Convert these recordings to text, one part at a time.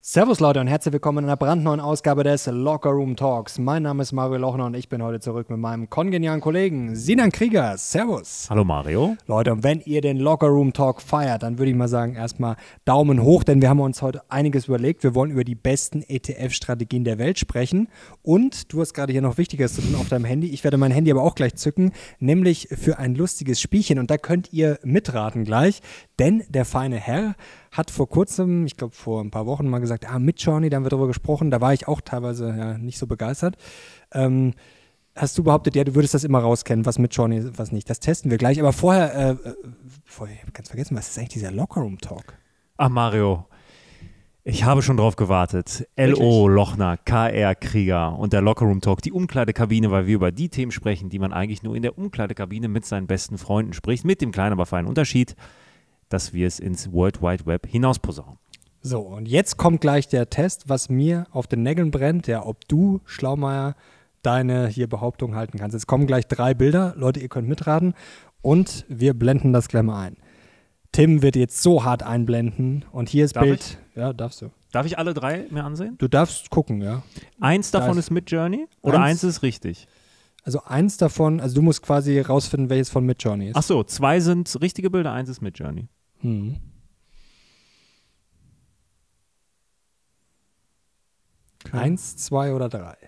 Servus Leute und herzlich willkommen in einer brandneuen Ausgabe des Locker Room Talks. Mein Name ist Mario Lochner und ich bin heute zurück mit meinem kongenialen Kollegen Sinan Krieger. Servus. Hallo Mario. Leute, und wenn ihr den Locker Room Talk feiert, dann würde ich mal sagen, erstmal Daumen hoch, denn wir haben uns heute einiges überlegt. Wir wollen über die besten ETF-Strategien der Welt sprechen und du hast gerade hier noch Wichtiges zu tun auf deinem Handy. Ich werde mein Handy aber auch gleich zücken, nämlich für ein lustiges Spielchen und da könnt ihr mitraten gleich, denn der feine Herr hat vor kurzem, ich glaube vor ein paar Wochen mal gesagt, Midjourney, da haben wir darüber gesprochen, da war ich auch teilweise nicht so begeistert. Hast du behauptet, ja, du würdest das immer rauskennen, was Midjourney ist, was nicht. Das testen wir gleich, aber vorher, ich habe ganz vergessen, was ist eigentlich dieser Lockerroom-Talk? Ach Mario, ich habe schon drauf gewartet. LO Lochner, KR Krieger und der Lockerroom Talk, die Umkleidekabine, weil wir über die Themen sprechen, die man eigentlich nur in der Umkleidekabine mit seinen besten Freunden spricht, mit dem kleinen, aber feinen Unterschied, dass wir es ins World Wide Web hinaus posaunen. So, und jetzt kommt gleich der Test, was mir auf den Nägeln brennt, ja, ob du, Schlaumeier, deine hier Behauptung halten kannst. Jetzt kommen gleich 3 Bilder, Leute, ihr könnt mitraten und wir blenden das gleich mal ein. Tim wird jetzt so hart einblenden und hier ist Darf Bild. ich? Ja, darfst du. Darf ich alle 3 mir ansehen? Du darfst gucken, ja. Eins davon ist Midjourney oder eins ist richtig? Also eins davon, also du musst quasi rausfinden, welches von Midjourney ist. Ach so, 2 sind richtige Bilder, eins ist Midjourney. Okay. 1, 2 oder 3?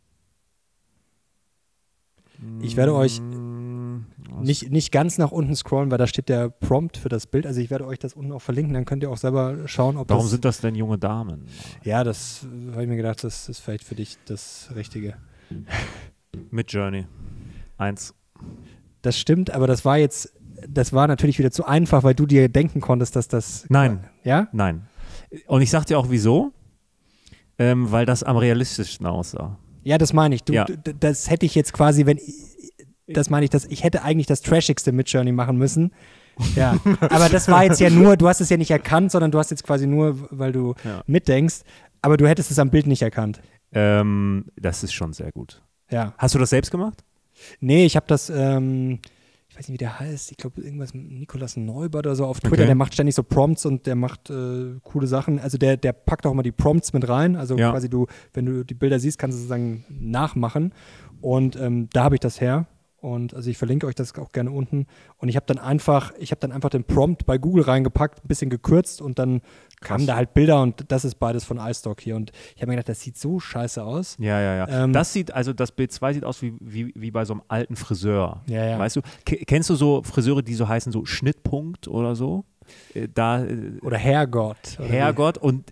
Ich werde euch nicht ganz nach unten scrollen, weil da steht der Prompt für das Bild. Also ich werde euch das unten auch verlinken, dann könnt ihr auch selber schauen, ob Warum sind das denn junge Damen? Ja, das habe ich mir gedacht, das ist vielleicht für dich das Richtige. Midjourney. 1. Das stimmt, aber das war natürlich wieder zu einfach, weil du dir denken konntest, dass das... Nein. Ja? Nein. Und ich sag dir auch wieso. Weil das am realistischsten aussah. Ja, das meine ich. Ja. Das hätte ich jetzt quasi, das meine ich, ich hätte eigentlich das Trashigste Midjourney machen müssen. Ja, aber das war jetzt ja nur, du hast es ja nicht erkannt, sondern du hast jetzt quasi nur, weil du mitdenkst, aber du hättest es am Bild nicht erkannt. Das ist schon sehr gut. Ja. Hast du das selbst gemacht? Nee, ich habe das, ich weiß nicht, wie der heißt, ich glaube irgendwas mit Nikolaus Neubert oder so auf Twitter, Okay. Der macht ständig so Prompts und der macht coole Sachen. Also der packt auch mal die Prompts mit rein, also quasi wenn du die Bilder siehst, kannst du sozusagen nachmachen und da habe ich das her. Und also ich verlinke euch das auch gerne unten. Und ich habe dann einfach den Prompt bei Google reingepackt, ein bisschen gekürzt und dann kamen da halt Bilder und das ist beides von iStock hier. Und ich habe mir gedacht, das sieht so scheiße aus. Ja. Das Bild 2 sieht aus wie bei so einem alten Friseur. Ja. Weißt du, kennst du so Friseure, die so heißen, so Schnittpunkt oder so? Oder Herrgott. Herrgott und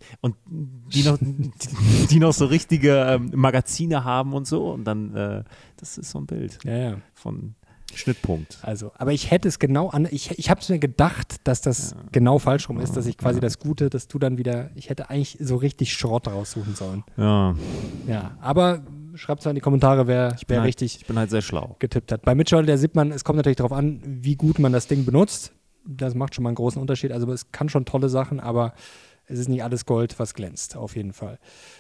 die noch so richtige Magazine haben und so. Und dann, das ist so ein Bild von Schnittpunkt. Also, aber ich hätte es genau ich habe es mir gedacht, dass das genau falsch rum ist, dass ich quasi das Gute, dass du dann wieder, ich hätte eigentlich so richtig Schrott raussuchen sollen. Ja. Ja, aber schreibt es mal in die Kommentare, wer richtig Ich bin halt sehr schlau. getippt hat. Bei Midjourney, da sieht man, es kommt natürlich darauf an, wie gut man das Ding benutzt. Das macht schon mal einen großen Unterschied. Also es kann schon tolle Sachen, aber es ist nicht alles Gold, was glänzt, auf jeden Fall.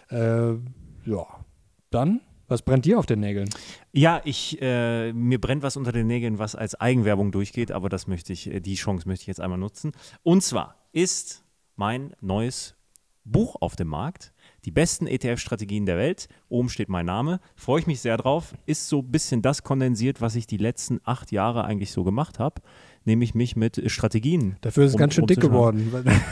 Dann, was brennt dir auf den Nägeln? Ja, mir brennt was unter den Nägeln, was als Eigenwerbung durchgeht, aber die Chance möchte ich jetzt einmal nutzen. Und zwar ist mein neues Buch auf dem Markt, die besten ETF-Strategien der Welt. Oben steht mein Name, freue ich mich sehr drauf. Ist so ein bisschen das kondensiert, was ich die letzten 8 Jahre eigentlich so gemacht habe, nämlich mich mit Strategien. Dafür ist es ganz schön dick geworden.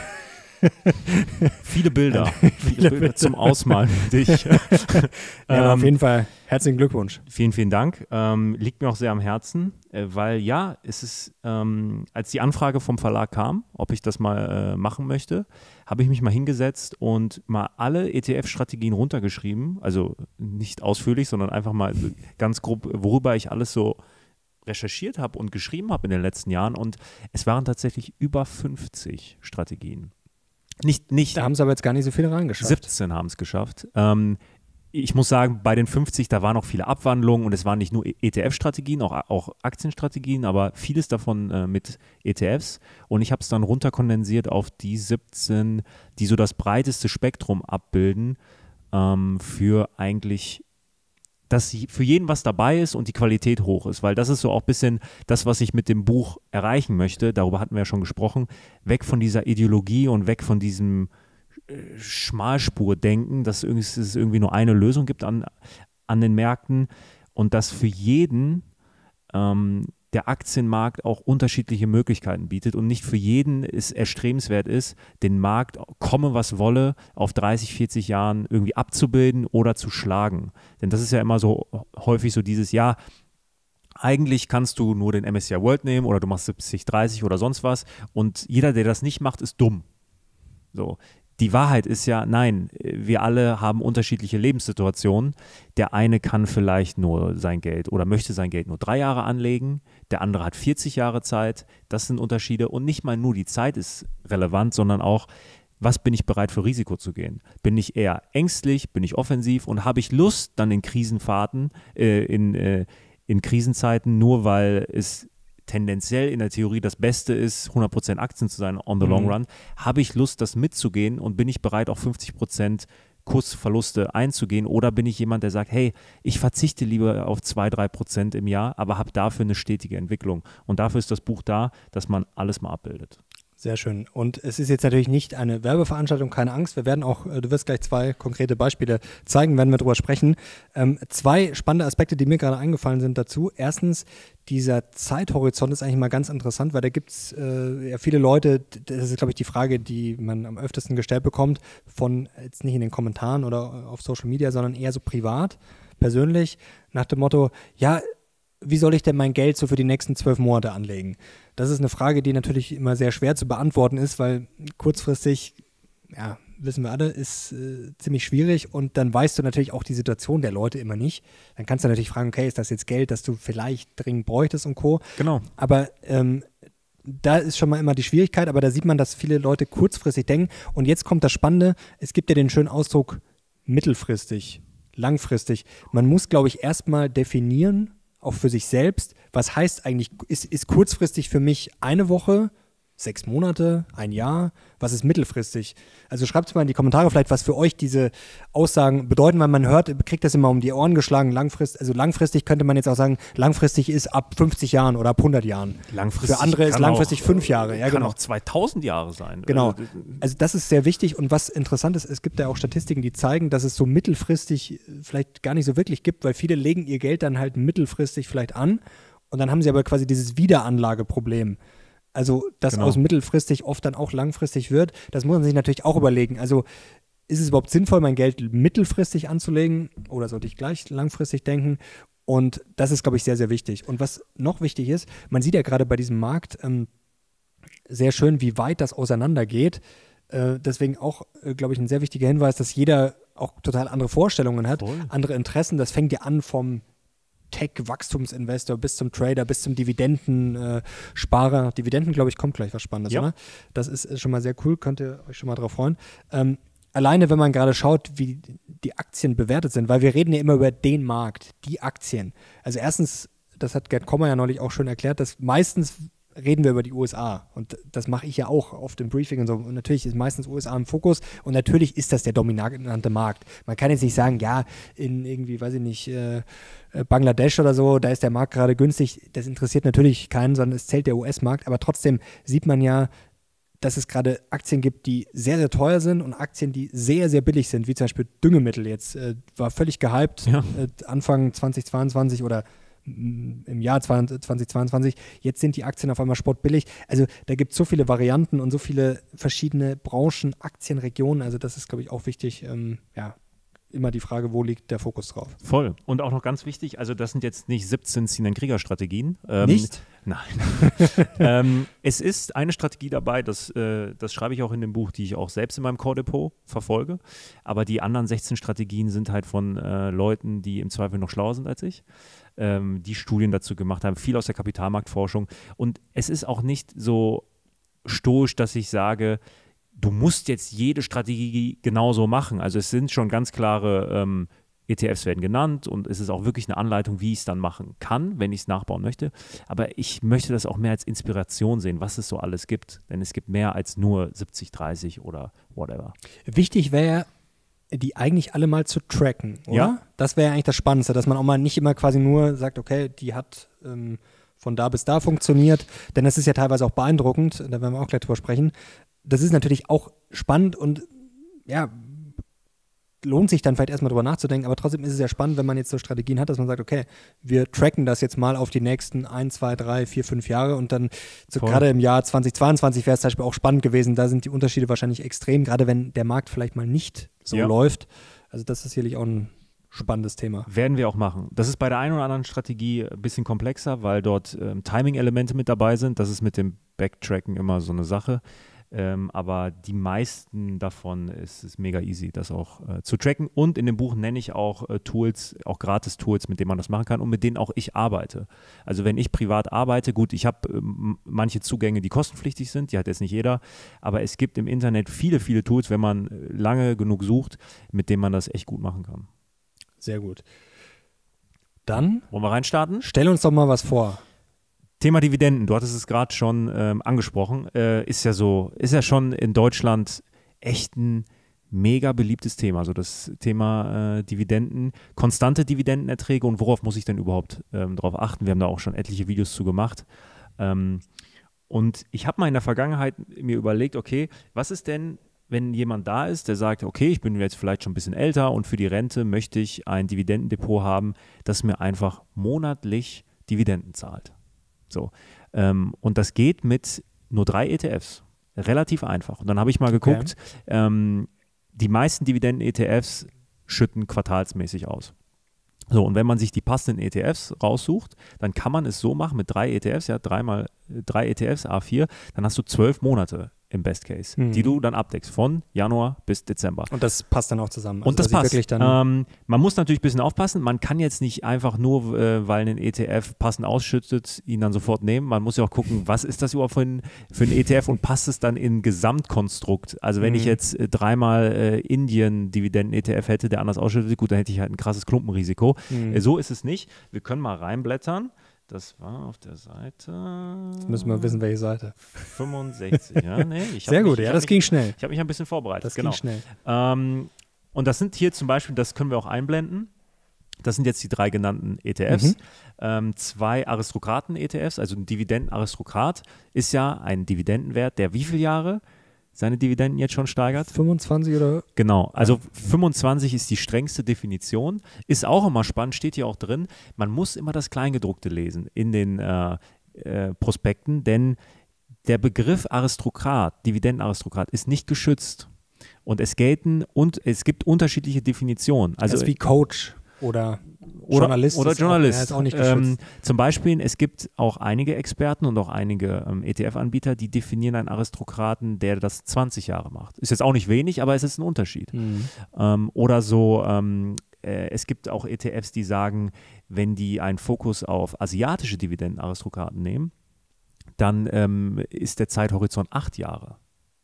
Viele Bilder, viele Bilder zum Ausmalen für dich. Ja, auf jeden Fall herzlichen Glückwunsch. Vielen, vielen Dank. Liegt mir auch sehr am Herzen, weil es ist, als die Anfrage vom Verlag kam, ob ich das mal machen möchte, habe ich mich mal hingesetzt und mal alle ETF-Strategien runtergeschrieben, also nicht ausführlich, sondern einfach mal ganz grob, worüber ich alles so recherchiert habe und geschrieben habe in den letzten Jahren und es waren tatsächlich über 50 Strategien. Nicht Da haben sie aber jetzt gar nicht so viele reingeschafft. 17 haben es geschafft. Ich muss sagen, bei den 50, da waren noch viele Abwandlungen und es waren nicht nur ETF-Strategien, auch Aktienstrategien, aber vieles davon mit ETFs. Und ich habe es dann runterkondensiert auf die 17, die so das breiteste Spektrum abbilden, für eigentlich, dass für jeden was dabei ist und die Qualität hoch ist, weil das ist so auch ein bisschen das, was ich mit dem Buch erreichen möchte, darüber hatten wir ja schon gesprochen, weg von dieser Ideologie und weg von diesem Schmalspur-Denken, dass es irgendwie nur eine Lösung gibt an den Märkten und dass für jeden der Aktienmarkt auch unterschiedliche Möglichkeiten bietet und nicht für jeden es erstrebenswert ist, den Markt, komme was wolle, auf 30, 40 Jahren irgendwie abzubilden oder zu schlagen. Denn das ist ja immer so häufig so dieses Jahr, eigentlich kannst du nur den MSCI World nehmen oder du machst 70, 30 oder sonst was und jeder, der das nicht macht, ist dumm. So. Die Wahrheit ist ja, nein, wir alle haben unterschiedliche Lebenssituationen. Der eine kann vielleicht nur sein Geld oder möchte sein Geld nur 3 Jahre anlegen, der andere hat 40 Jahre Zeit. Das sind Unterschiede und nicht mal nur die Zeit ist relevant, sondern auch, was bin ich bereit für Risiko zu gehen? Bin ich eher ängstlich, bin ich offensiv und habe ich Lust dann in Krisenfahrten, in Krisenzeiten, nur weil es tendenziell in der Theorie das Beste ist, 100% Aktien zu sein on the long run, habe ich Lust, das mitzugehen und bin ich bereit, auch 50% Kursverluste einzugehen oder bin ich jemand, der sagt, hey, ich verzichte lieber auf 2-3% im Jahr, aber habe dafür eine stetige Entwicklung. Und dafür ist das Buch da, dass man alles mal abbildet. Sehr schön. Und es ist jetzt natürlich nicht eine Werbeveranstaltung, keine Angst. Wir werden auch, du wirst gleich 2 konkrete Beispiele zeigen, werden wir drüber sprechen. 2 spannende Aspekte, die mir gerade eingefallen sind dazu. Erstens, dieser Zeithorizont ist eigentlich mal ganz interessant, weil da gibt es ja viele Leute, das ist, glaube ich, die Frage, die man am öftesten gestellt bekommt, von jetzt nicht in den Kommentaren oder auf Social Media, sondern eher so privat, persönlich, nach dem Motto, ja, wie soll ich denn mein Geld so für die nächsten 12 Monate anlegen? Das ist eine Frage, die natürlich immer sehr schwer zu beantworten ist, weil kurzfristig, ja, wissen wir alle, ist ziemlich schwierig und dann weißt du natürlich auch die Situation der Leute immer nicht. Dann kannst du natürlich fragen, okay, ist das jetzt Geld, das du vielleicht dringend bräuchtest und Co. Genau. Aber da ist schon mal immer die Schwierigkeit, aber da sieht man, dass viele Leute kurzfristig denken und jetzt kommt das Spannende, es gibt ja den schönen Ausdruck mittelfristig, langfristig. Man muss, glaube ich, erstmal definieren, auch für sich selbst, was heißt eigentlich, ist kurzfristig für mich eine Woche, 6 Monate, ein Jahr, was ist mittelfristig? Also schreibt es mal in die Kommentare vielleicht, was für euch diese Aussagen bedeuten, weil man hört, kriegt das immer um die Ohren geschlagen, langfristig könnte man jetzt auch sagen, langfristig ist ab 50 Jahren oder ab 100 Jahren. Langfristig für andere ist langfristig auch, 5 Jahre. Ja, kann genau. auch 2000 Jahre sein. Genau. Also das ist sehr wichtig und was interessant ist, es gibt ja auch Statistiken, die zeigen, dass es so mittelfristig vielleicht gar nicht so wirklich gibt, weil viele legen ihr Geld dann halt mittelfristig vielleicht an und dann haben sie aber quasi dieses Wiederanlageproblem. Also, dass aus mittelfristig oft dann auch langfristig wird, das muss man sich natürlich auch überlegen. Also, ist es überhaupt sinnvoll, mein Geld mittelfristig anzulegen oder sollte ich gleich langfristig denken? Und das ist, glaube ich, sehr, sehr wichtig. Und was noch wichtig ist, man sieht ja gerade bei diesem Markt sehr schön, wie weit das auseinandergeht. Deswegen auch, glaube ich, ein sehr wichtiger Hinweis, dass jeder auch total andere Vorstellungen hat, andere Interessen. Das fängt ja an vom Tech-Wachstumsinvestor bis zum Trader, bis zum Dividendensparer. Dividenden, glaube ich, kommt gleich was Spannendes, oder? Das ist schon mal sehr cool, könnt ihr euch schon mal drauf freuen. Alleine, wenn man gerade schaut, wie die Aktien bewertet sind, weil wir reden ja immer über den Markt, die Aktien. Also erstens, das hat Gerd Kommer ja neulich auch schon erklärt, dass meistens reden wir über die USA und das mache ich ja auch oft im Briefing und so. Und natürlich ist meistens USA im Fokus und natürlich ist das der dominante Markt. Man kann jetzt nicht sagen, ja, in irgendwie, weiß ich nicht, Bangladesch oder so, da ist der Markt gerade günstig. Das interessiert natürlich keinen, sondern es zählt der US-Markt. Aber trotzdem sieht man ja, dass es gerade Aktien gibt, die sehr, sehr teuer sind und Aktien, die sehr, sehr billig sind, wie zum Beispiel Düngemittel jetzt. War völlig gehypt, Anfang 2022 oder im Jahr 2022. Jetzt sind die Aktien auf einmal spottbillig. Also da gibt es so viele Varianten und so viele verschiedene Branchen, Aktien, Regionen. Also das ist, glaube ich, auch wichtig. Immer die Frage, wo liegt der Fokus drauf? Voll. Und auch noch ganz wichtig, also das sind jetzt nicht 17 Sinan-Krieger-Strategien. Nicht? Nein. Es ist eine Strategie dabei, das schreibe ich auch in dem Buch, die ich auch selbst in meinem Core Depot verfolge. Aber die anderen 16 Strategien sind halt von Leuten, die im Zweifel noch schlauer sind als ich, die Studien dazu gemacht haben, viel aus der Kapitalmarktforschung. Und es ist auch nicht so stoisch, dass ich sage, du musst jetzt jede Strategie genauso machen. Also es sind schon ganz klare ETFs werden genannt und es ist auch wirklich eine Anleitung, wie ich es dann machen kann, wenn ich es nachbauen möchte. Aber ich möchte das auch mehr als Inspiration sehen, was es so alles gibt. Denn es gibt mehr als nur 70-30 oder whatever. Wichtig wäre, die eigentlich alle mal zu tracken, oder? Ja. Das wäre eigentlich das Spannendste, dass man auch mal nicht immer quasi nur sagt, okay, die hat von da bis da funktioniert. Denn das ist ja teilweise auch beeindruckend, da werden wir auch gleich drüber sprechen. Das ist natürlich auch spannend und ja, lohnt sich dann vielleicht erstmal drüber nachzudenken, aber trotzdem ist es ja spannend, wenn man jetzt so Strategien hat, dass man sagt, okay, wir tracken das jetzt mal auf die nächsten 1, 2, 3, 4, 5 Jahre und dann so gerade im Jahr 2022 wäre es zum Beispiel auch spannend gewesen, da sind die Unterschiede wahrscheinlich extrem, gerade wenn der Markt vielleicht mal nicht so läuft. Also das ist sicherlich auch ein spannendes Thema. Werden wir auch machen. Das ist bei der einen oder anderen Strategie ein bisschen komplexer, weil dort Timing-Elemente mit dabei sind. Das ist mit dem Backtracken immer so eine Sache. Aber die meisten davon ist es mega easy, das auch zu tracken. Und in dem Buch nenne ich auch Tools, auch Gratis-Tools, mit denen man das machen kann und mit denen auch ich arbeite. Also wenn ich privat arbeite, gut, ich habe manche Zugänge, die kostenpflichtig sind, die hat jetzt nicht jeder, aber es gibt im Internet viele, viele Tools, wenn man lange genug sucht, mit denen man das echt gut machen kann. Sehr gut. Dann wollen wir reinstarten? Stell uns doch mal was vor. Thema Dividenden, du hattest es gerade schon angesprochen, ist ja schon in Deutschland echt ein mega beliebtes Thema. Also das Thema Dividenden, konstante Dividendenerträge und worauf muss ich denn überhaupt drauf achten? Wir haben da auch schon etliche Videos zu gemacht. Und ich habe mal in der Vergangenheit mir überlegt, okay, was ist denn, wenn jemand da ist, der sagt, okay, ich bin jetzt vielleicht schon ein bisschen älter und für die Rente möchte ich ein Dividendendepot haben, das mir einfach monatlich Dividenden zahlt. So. Und das geht mit nur 3 ETFs. Relativ einfach. Und dann habe ich mal geguckt, die meisten Dividenden-ETFs schütten quartalsmäßig aus. So, und wenn man sich die passenden ETFs raussucht, dann kann man es so machen mit 3 ETFs, ja, 3 mal 3 ETFs, A4, dann hast du 12 Monate im Best Case, die du dann abdeckst, von Januar bis Dezember. Und das passt dann auch zusammen. Und also, das passt. Wirklich dann man muss natürlich ein bisschen aufpassen. Man kann jetzt nicht einfach nur, weil ein ETF passend ausschüttet, ihn dann sofort nehmen. Man muss ja auch gucken, was ist das überhaupt für ein ETF und passt es dann in ein Gesamtkonstrukt. Also wenn ich jetzt 3-mal Indien-Dividenden-ETF hätte, der anders ausschüttet, gut, dann hätte ich halt ein krasses Klumpenrisiko. So ist es nicht. Wir können mal reinblättern. Das war auf der Seite. Jetzt müssen wir wissen, welche Seite. 65, ja, nee. Sehr gut, das ging schnell. Ich habe mich ein bisschen vorbereitet. Das ging schnell. Und das sind hier zum Beispiel, das können wir auch einblenden. Das sind jetzt die 3 genannten ETFs. 2 Aristokraten-ETFs, also ein Dividendenaristokrat ist ja ein Dividendenwert, der wie viele Jahre seine Dividenden jetzt schon steigert? 25 oder? Genau, also 25 ist die strengste Definition. Ist auch immer spannend, steht hier auch drin. Man muss immer das Kleingedruckte lesen in den Prospekten, denn der Begriff Aristokrat, Dividendenaristokrat, ist nicht geschützt. Und es gibt unterschiedliche Definitionen. Also das ist wie Coach oder Journalist. Oder Journalist. Ist auch nicht geschützt. Zum Beispiel, es gibt auch einige Experten und auch einige ETF-Anbieter, die definieren einen Aristokraten, der das 20 Jahre macht. Ist jetzt auch nicht wenig, aber es ist ein Unterschied. Oder so, es gibt auch ETFs, die sagen, wenn die einen Fokus auf asiatische Dividendenaristokraten nehmen, dann ist der Zeithorizont 8 Jahre.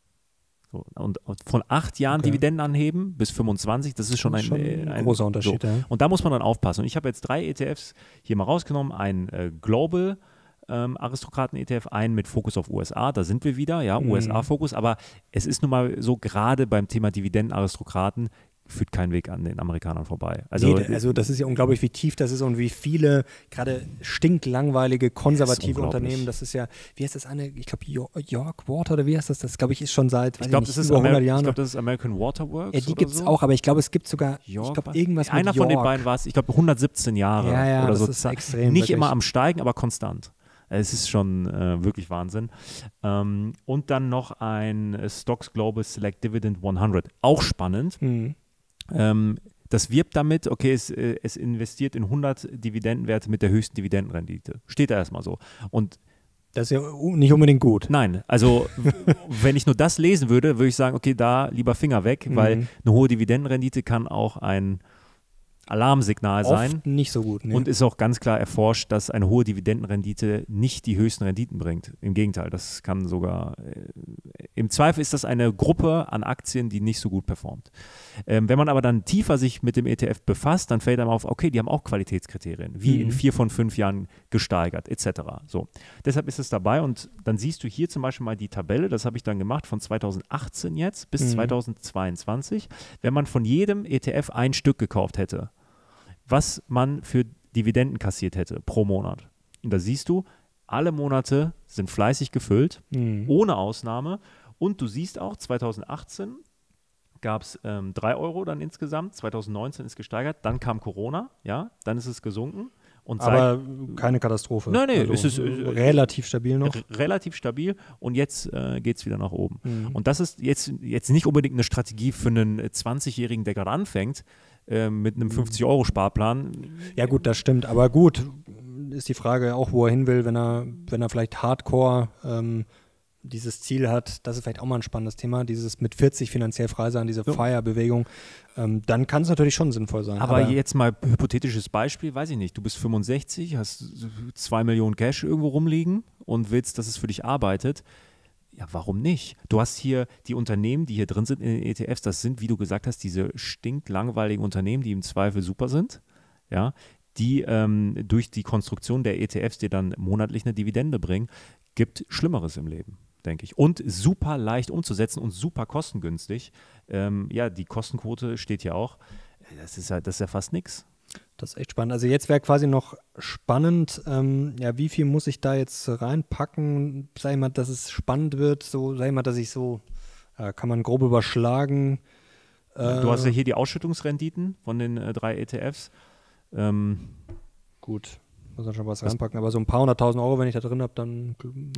So, und von 8 Jahren Dividenden anheben bis 25, das ist schon ein großer Unterschied. So. Ja. Und da muss man dann aufpassen. Und ich habe jetzt 3 ETFs hier mal rausgenommen, einen Global Aristokraten-ETF, einen mit Fokus auf USA, da sind wir wieder, ja, USA-Fokus, aber es ist nun mal so, gerade beim Thema Dividendenaristokraten führt kein Weg an den Amerikanern vorbei. Also das ist ja unglaublich, wie tief das ist und wie viele gerade stinklangweilige, konservative Unternehmen, das ist ja, wie heißt das eine, ich glaube York Water oder wie heißt das? Das glaube ich ist schon seit, ich glaube, das ist 100 Jahren. Ich glaube, das ist American Water Works. Ja, die gibt es auch, aber ich glaube, es gibt sogar, ich glaube, irgendwas einer mit York. Von den beiden war es, ich glaube, 117 Jahre oder das so. Ist extrem. Nicht wirklich. immer am Steigen, aber konstant. Es ist schon wirklich Wahnsinn. Und dann noch ein Stocks Global Select Dividend 100. Auch spannend. Das wirbt damit, okay, es investiert in 100 Dividendenwerte mit der höchsten Dividendenrendite. Steht da erstmal so. Und das ist ja nicht unbedingt gut. Nein, also wenn ich nur das lesen würde ich sagen, okay, da lieber Finger weg, weil eine hohe Dividendenrendite kann auch ein Alarmsignal sein. Oft nicht so gut. Ne? Und ist auch ganz klar erforscht, dass eine hohe Dividendenrendite nicht die höchsten Renditen bringt. Im Gegenteil, das kann sogar, im Zweifel ist das eine Gruppe an Aktien, die nicht so gut performt. Wenn man aber dann tiefer sich mit dem ETF befasst, dann fällt einem auf, okay, die haben auch Qualitätskriterien, wie in 4 von 5 Jahren gesteigert, etc. So. Deshalb ist es dabei und dann siehst du hier zum Beispiel mal die Tabelle, das habe ich dann gemacht, von 2018 jetzt bis 2022. Wenn man von jedem ETF ein Stück gekauft hätte, was man für Dividenden kassiert hätte pro Monat. Und da siehst du, alle Monate sind fleißig gefüllt, ohne Ausnahme. Und du siehst auch, 2018 gab es 3 Euro dann insgesamt. 2019 ist gesteigert. Dann kam Corona, ja, dann ist es gesunken. Und aber keine Katastrophe. Nein, also es ist relativ stabil noch. Relativ stabil und jetzt geht es wieder nach oben. Und das ist jetzt nicht unbedingt eine Strategie für einen 20-Jährigen, der gerade anfängt, mit einem 50-Euro-Sparplan. Ja gut, das stimmt. Aber gut, ist die Frage auch, wo er hin will, wenn er vielleicht Hardcore dieses Ziel hat. Das ist vielleicht auch mal ein spannendes Thema, dieses mit 40 finanziell frei sein, diese FIRE-Bewegung. Dann kann es natürlich schon sinnvoll sein. Aber jetzt mal hypothetisches Beispiel, weiß ich nicht, du bist 65, hast 2 Millionen Cash irgendwo rumliegen und willst, dass es für dich arbeitet. Ja, warum nicht? Du hast hier die Unternehmen, die hier drin sind in den ETFs, das sind, wie du gesagt hast, diese stinklangweiligen Unternehmen, die im Zweifel super sind, ja, die durch die Konstruktion der ETFs dir dann monatlich eine Dividende bringen. Gibt Schlimmeres im Leben, denke ich. Und super leicht umzusetzen und super kostengünstig. Ja, die Kostenquote steht hier auch. Das ist ja fast nichts. Das ist echt spannend. Also jetzt wäre quasi noch spannend, ja, wie viel muss ich da jetzt reinpacken, sag ich mal, dass es spannend wird, so, sag ich mal, dass ich so, kann man grob überschlagen. Du hast ja hier die Ausschüttungsrenditen von den 3 ETFs. Gut, muss man schon was reinpacken, aber so ein paar 100.000 Euro, wenn ich da drin habe, dann,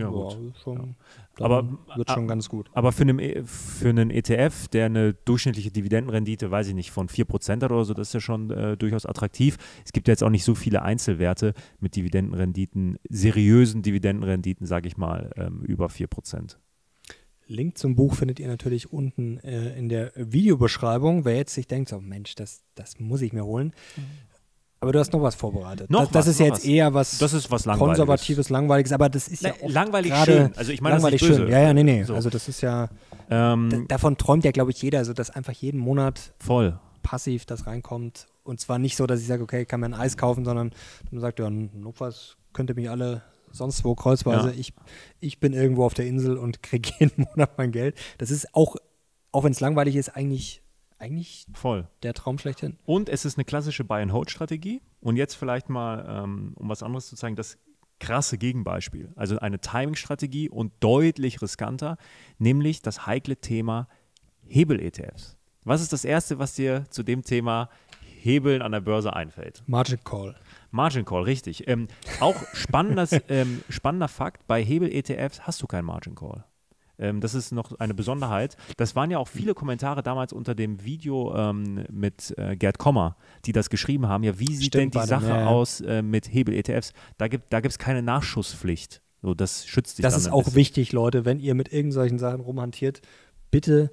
wird schon ganz gut. Aber für einen ETF, der eine durchschnittliche Dividendenrendite, weiß ich nicht, von 4% hat oder so, das ist ja schon durchaus attraktiv. Es gibt ja jetzt auch nicht so viele Einzelwerte mit Dividendenrenditen, seriösen Dividendenrenditen, sage ich mal, über 4%. Link zum Buch findet ihr natürlich unten in der Videobeschreibung. Wer jetzt sich denkt, so Mensch, das muss ich mir holen. Aber du hast noch was vorbereitet. Das ist jetzt eher was, das ist was Konservatives, Langweiliges, aber das ist ja auch langweilig schön. Also ich meine, langweilig das ist nicht schön. böse. Ja, nee. So. Also das ist ja, davon träumt ja, glaube ich, jeder, also dass einfach jeden Monat voll passiv das reinkommt. Und zwar nicht so, dass ich sage, okay, ich kann mir ein Eis kaufen, sondern man sagt, ja, notfalls könnt ihr mich alle sonst wo kreuzweise. Ja. Ich bin irgendwo auf der Insel und kriege jeden Monat mein Geld. Das ist auch wenn es langweilig ist, eigentlich voll der Traum schlechthin. Und es ist eine klassische Buy-and-Hold-Strategie. Und jetzt vielleicht mal, um was anderes zu zeigen, das krasse Gegenbeispiel. Also eine Timing-Strategie und deutlich riskanter, nämlich das heikle Thema Hebel-ETFs. Was ist das Erste, was dir zu dem Thema Hebeln an der Börse einfällt? Margin Call. Margin Call, richtig. Auch spannender Fakt, bei Hebel-ETFs hast du keinen Margin Call. Das ist noch eine Besonderheit. Das waren ja auch viele Kommentare damals unter dem Video mit Gerd Kommer, die das geschrieben haben. Ja, wie sieht denn die Sache aus mit Hebel-ETFs? Da gibt's keine Nachschusspflicht. So, das schützt dich dann. Das ist auch wichtig, Leute, wenn ihr mit irgendwelchen Sachen rumhantiert, bitte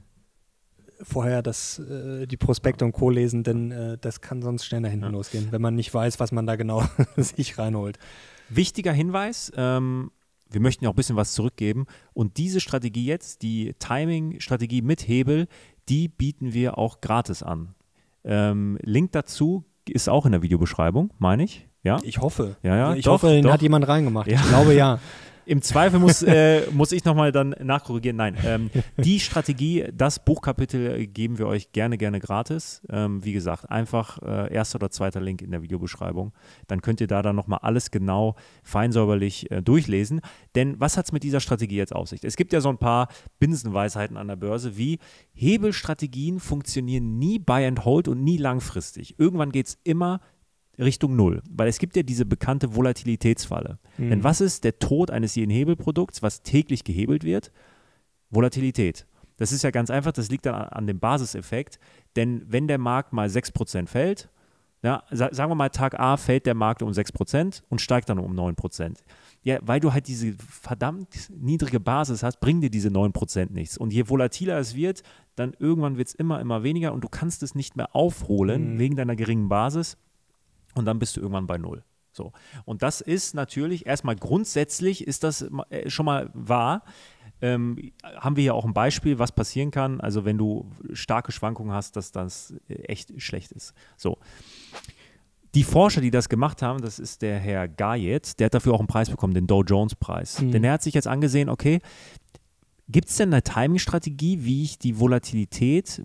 vorher die Prospekte und Co. lesen, denn das kann sonst schnell nach hinten losgehen, wenn man nicht weiß, was man da genau sich reinholt. Wichtiger Hinweis, wir möchten ja auch ein bisschen was zurückgeben und diese Strategie jetzt, die Timing-Strategie mit Hebel, die bieten wir auch gratis an. Link dazu ist auch in der Videobeschreibung, meine ich. Ja? Ich hoffe. Ja, ich hoffe, den hat jemand reingemacht. Ja. Ich glaube, ja. Im Zweifel muss ich nochmal dann nachkorrigieren. Nein, die Strategie, das Buchkapitel geben wir euch gerne gratis. Wie gesagt, einfach erster oder zweiter Link in der Videobeschreibung. Dann könnt ihr da dann nochmal alles genau feinsäuberlich durchlesen. Denn was hat es mit dieser Strategie jetzt auf sich? Es gibt ja so ein paar Binsenweisheiten an der Börse, wie Hebelstrategien funktionieren nie Buy and Hold und nie langfristig. Irgendwann geht es immer Richtung Null, weil es gibt ja diese bekannte Volatilitätsfalle. Denn was ist der Tod eines jeden Hebelprodukts, was täglich gehebelt wird? Volatilität. Das ist ja ganz einfach, das liegt dann an dem Basiseffekt, denn wenn der Markt mal 6% fällt, ja, sagen wir mal Tag A fällt der Markt um 6% und steigt dann um 9%. Ja, weil du halt diese verdammt niedrige Basis hast, bringen dir diese 9% nichts. Und je volatiler es wird, dann irgendwann wird es immer weniger und du kannst es nicht mehr aufholen wegen deiner geringen Basis. Und dann bist du irgendwann bei Null. So. Und das ist natürlich erstmal grundsätzlich, ist das schon mal wahr. Haben wir hier auch ein Beispiel, was passieren kann, also wenn du starke Schwankungen hast, dass das echt schlecht ist. So. Die Forscher, die das gemacht haben, das ist der Herr Gayet, der hat dafür auch einen Preis bekommen, den Dow Jones Preis. Denn er hat sich jetzt angesehen, okay, gibt es denn eine Timing-Strategie, wo ich die Volatilität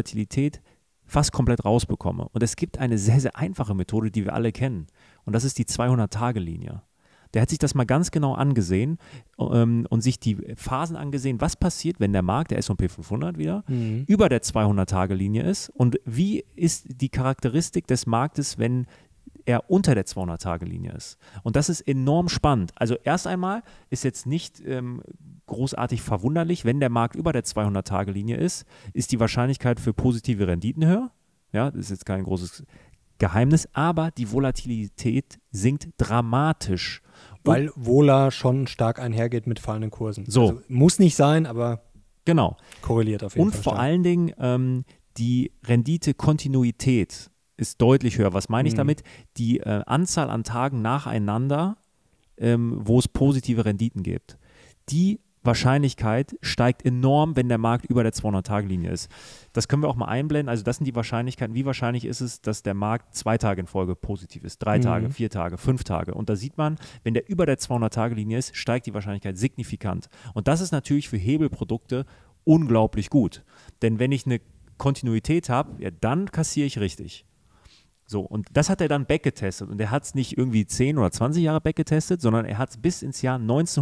fast komplett rausbekomme. Und es gibt eine sehr, sehr einfache Methode, die wir alle kennen. Und das ist die 200-Tage-Linie. Der hat sich das mal ganz genau angesehen und sich die Phasen angesehen, was passiert, wenn der Markt, der S&P 500 wieder, über der 200-Tage-Linie ist und wie ist die Charakteristik des Marktes, wenn er unter der 200-Tage-Linie ist. Und das ist enorm spannend. Also erst einmal ist jetzt nicht großartig verwunderlich, wenn der Markt über der 200-Tage-Linie ist die Wahrscheinlichkeit für positive Renditen höher. Ja, das ist jetzt kein großes Geheimnis, aber die Volatilität sinkt dramatisch. Weil Vola schon stark einhergeht mit fallenden Kursen. So. Also, muss nicht sein, aber genau. Korreliert auf jeden Fall. Und vor allen Dingen die Rendite-Kontinuität ist deutlich höher. Was meine ich damit? Die Anzahl an Tagen nacheinander, wo es positive Renditen gibt. Die Wahrscheinlichkeit steigt enorm, wenn der Markt über der 200-Tage-Linie ist. Das können wir auch mal einblenden. Also das sind die Wahrscheinlichkeiten. Wie wahrscheinlich ist es, dass der Markt 2 Tage in Folge positiv ist? 3 Tage, 4 Tage, 5 Tage. Und da sieht man, wenn der über der 200-Tage-Linie ist, steigt die Wahrscheinlichkeit signifikant. Und das ist natürlich für Hebelprodukte unglaublich gut. Denn wenn ich eine Kontinuität habe, ja, dann kassiere ich richtig. So, und das hat er dann backgetestet. Und er hat es nicht irgendwie 10 oder 20 Jahre backgetestet, sondern er hat es bis ins Jahr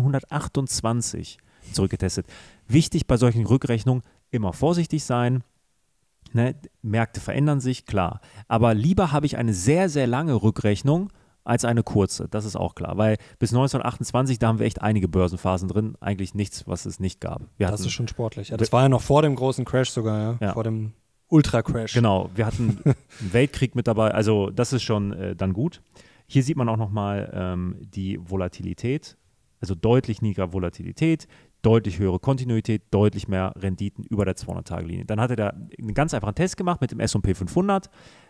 1928 zurückgetestet. Wichtig bei solchen Rückrechnungen, immer vorsichtig sein. Ne? Märkte verändern sich, klar. Aber lieber habe ich eine sehr, sehr lange Rückrechnung als eine kurze. Das ist auch klar. Weil bis 1928, da haben wir echt einige Börsenphasen drin. Eigentlich nichts, was es nicht gab. Das ist schon sportlich. Ja, das war ja noch vor dem großen Crash sogar, ja. Vor dem Ultra-Crash. Genau, wir hatten einen Weltkrieg mit dabei, also das ist schon dann gut. Hier sieht man auch nochmal die Volatilität, also deutlich niedrigere Volatilität, deutlich höhere Kontinuität, deutlich mehr Renditen über der 200-Tage-Linie. Dann hat er da einen ganz einfachen Test gemacht mit dem S&P 500,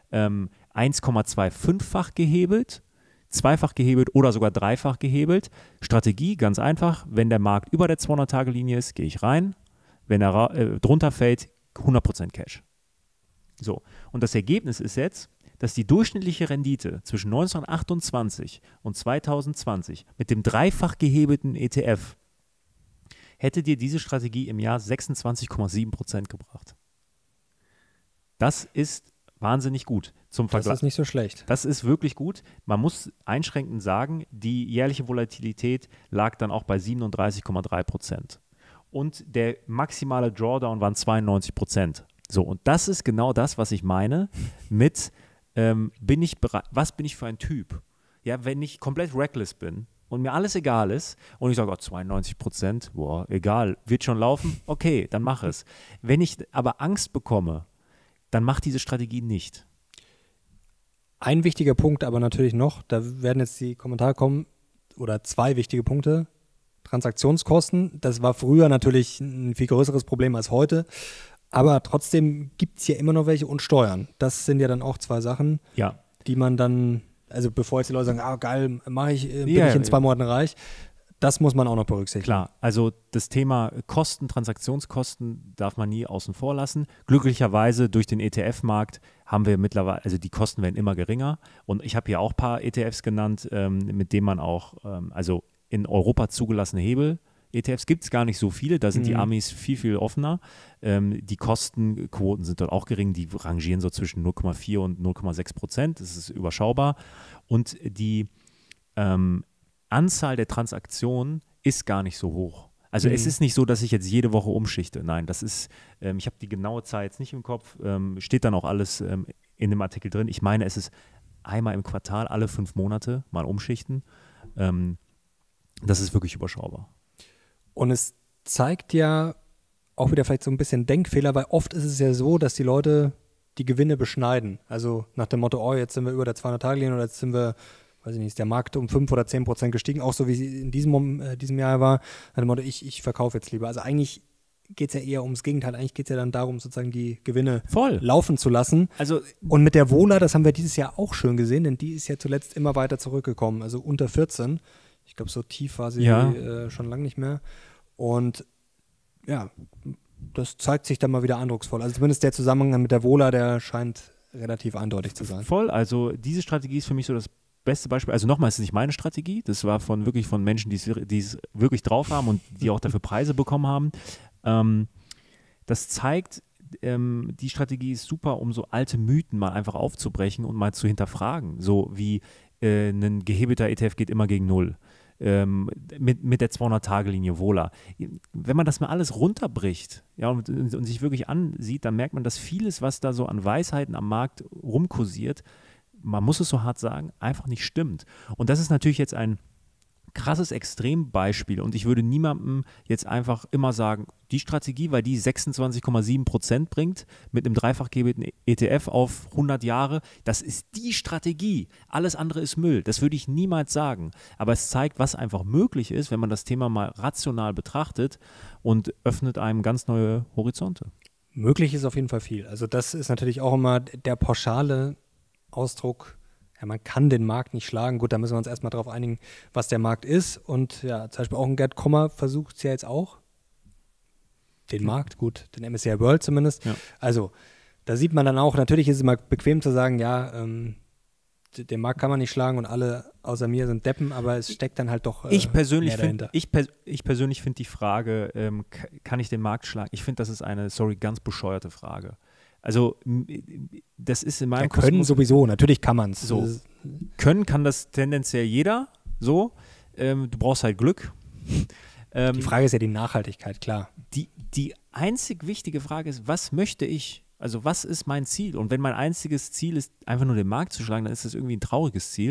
1,25-fach gehebelt, zweifach gehebelt oder sogar dreifach gehebelt. Strategie, ganz einfach, wenn der Markt über der 200-Tage-Linie ist, gehe ich rein, wenn er drunter fällt, 100% Cash. So, und das Ergebnis ist jetzt, dass die durchschnittliche Rendite zwischen 1928 und 2020 mit dem dreifach gehebelten ETF hätte dir diese Strategie im Jahr 26,7% gebracht. Das ist wahnsinnig gut. Das ist nicht so schlecht. Das ist wirklich gut. Man muss einschränkend sagen, die jährliche Volatilität lag dann auch bei 37,3%. Und der maximale Drawdown waren 92%. So, und das ist genau das, was ich meine mit, bin ich bereit, was bin ich für ein Typ? Ja, wenn ich komplett reckless bin und mir alles egal ist und ich sage, oh, 92%, boah, egal, wird schon laufen, okay, dann mach es. Wenn ich aber Angst bekomme, dann mach diese Strategie nicht. Ein wichtiger Punkt aber natürlich noch, da werden jetzt die Kommentare kommen, oder 2 wichtige Punkte. Transaktionskosten, das war früher natürlich ein viel größeres Problem als heute. Aber trotzdem gibt es ja immer noch welche und Steuern. Das sind ja dann auch 2 Sachen, die man dann, also bevor jetzt die Leute sagen, geil, mache ich, bin ich in 2 Monaten reich, das muss man auch noch berücksichtigen. Klar, also das Thema Kosten, Transaktionskosten darf man nie außen vor lassen. Glücklicherweise durch den ETF-Markt haben wir mittlerweile, also die Kosten werden immer geringer. Und ich habe hier auch ein paar ETFs genannt, mit denen man auch, also in Europa zugelassene Hebel, ETFs gibt es gar nicht so viele, da sind die Amis viel, viel offener. Die Kostenquoten sind dort auch gering, die rangieren so zwischen 0,4 und 0,6%, das ist überschaubar. Und die Anzahl der Transaktionen ist gar nicht so hoch. Also es ist nicht so, dass ich jetzt jede Woche umschichte. Nein, das ist, ich habe die genaue Zahl jetzt nicht im Kopf, steht dann auch alles in dem Artikel drin. Ich meine, es ist einmal im Quartal, alle 5 Monate mal umschichten. Das ist wirklich überschaubar. Und es zeigt ja auch wieder vielleicht so ein bisschen Denkfehler, weil oft ist es ja so, dass die Leute die Gewinne beschneiden. Also nach dem Motto, jetzt sind wir über der 200-Tage-Linie oder jetzt sind wir, weiß ich nicht, ist der Markt um 5 oder 10% gestiegen, auch so wie es in diesem Jahr war. Nach dem Motto, ich verkaufe jetzt lieber. Also eigentlich geht es ja eher ums Gegenteil. Eigentlich geht es ja dann darum, sozusagen die Gewinne laufen zu lassen. Also, und mit der Vola, das haben wir dieses Jahr auch schön gesehen, denn die ist ja zuletzt immer weiter zurückgekommen, also unter 14. Ich glaube, so tief war sie schon lange nicht mehr. Und ja, das zeigt sich dann mal wieder eindrucksvoll. Also zumindest der Zusammenhang mit der Vola, der scheint relativ eindeutig zu sein. Voll, also diese Strategie ist für mich so das beste Beispiel. Also nochmal, es ist nicht meine Strategie, das war wirklich von Menschen, die es wirklich drauf haben und die auch dafür Preise bekommen haben. Das zeigt, die Strategie ist super, um so alte Mythen mal einfach aufzubrechen und mal zu hinterfragen. So wie ein gehebelter ETF geht immer gegen Null. mit der 200-Tage-Linie Vola. Wenn man das mal alles runterbricht, ja, und sich wirklich ansieht, dann merkt man, dass vieles, was da so an Weisheiten am Markt rumkursiert, man muss es so hart sagen, einfach nicht stimmt. Und das ist natürlich jetzt ein krasses Extrembeispiel und ich würde niemandem jetzt einfach immer sagen, die Strategie, weil die 26,7% bringt mit einem dreifach gehebelten ETF auf 100 Jahre, das ist die Strategie. Alles andere ist Müll. Das würde ich niemals sagen. Aber es zeigt, was einfach möglich ist, wenn man das Thema mal rational betrachtet und öffnet einem ganz neue Horizonte. Möglich ist auf jeden Fall viel. Also das ist natürlich auch immer der pauschale Ausdruck, ja, man kann den Markt nicht schlagen. Gut, da müssen wir uns erstmal darauf einigen, was der Markt ist. Und ja, zum Beispiel auch ein Gerd Kommer versucht es ja jetzt auch. Den Markt, gut, den MSCI World zumindest. Ja. Also, da sieht man dann auch, natürlich ist es immer bequem zu sagen, ja, den Markt kann man nicht schlagen und alle außer mir sind Deppen, aber es steckt dann halt doch mehr dahinter. Ich persönlich finde die Frage, kann ich den Markt schlagen? Ich finde, das ist eine, ganz bescheuerte Frage. Also das ist in meinem Können sowieso, natürlich kann man es. So. Können kann das tendenziell jeder, so. Du brauchst halt Glück. Die Frage ist ja die Nachhaltigkeit, klar. Die einzig wichtige Frage ist, was möchte ich? Also was ist mein Ziel? Und wenn mein einziges Ziel ist, einfach nur den Markt zu schlagen, dann ist das irgendwie ein trauriges Ziel.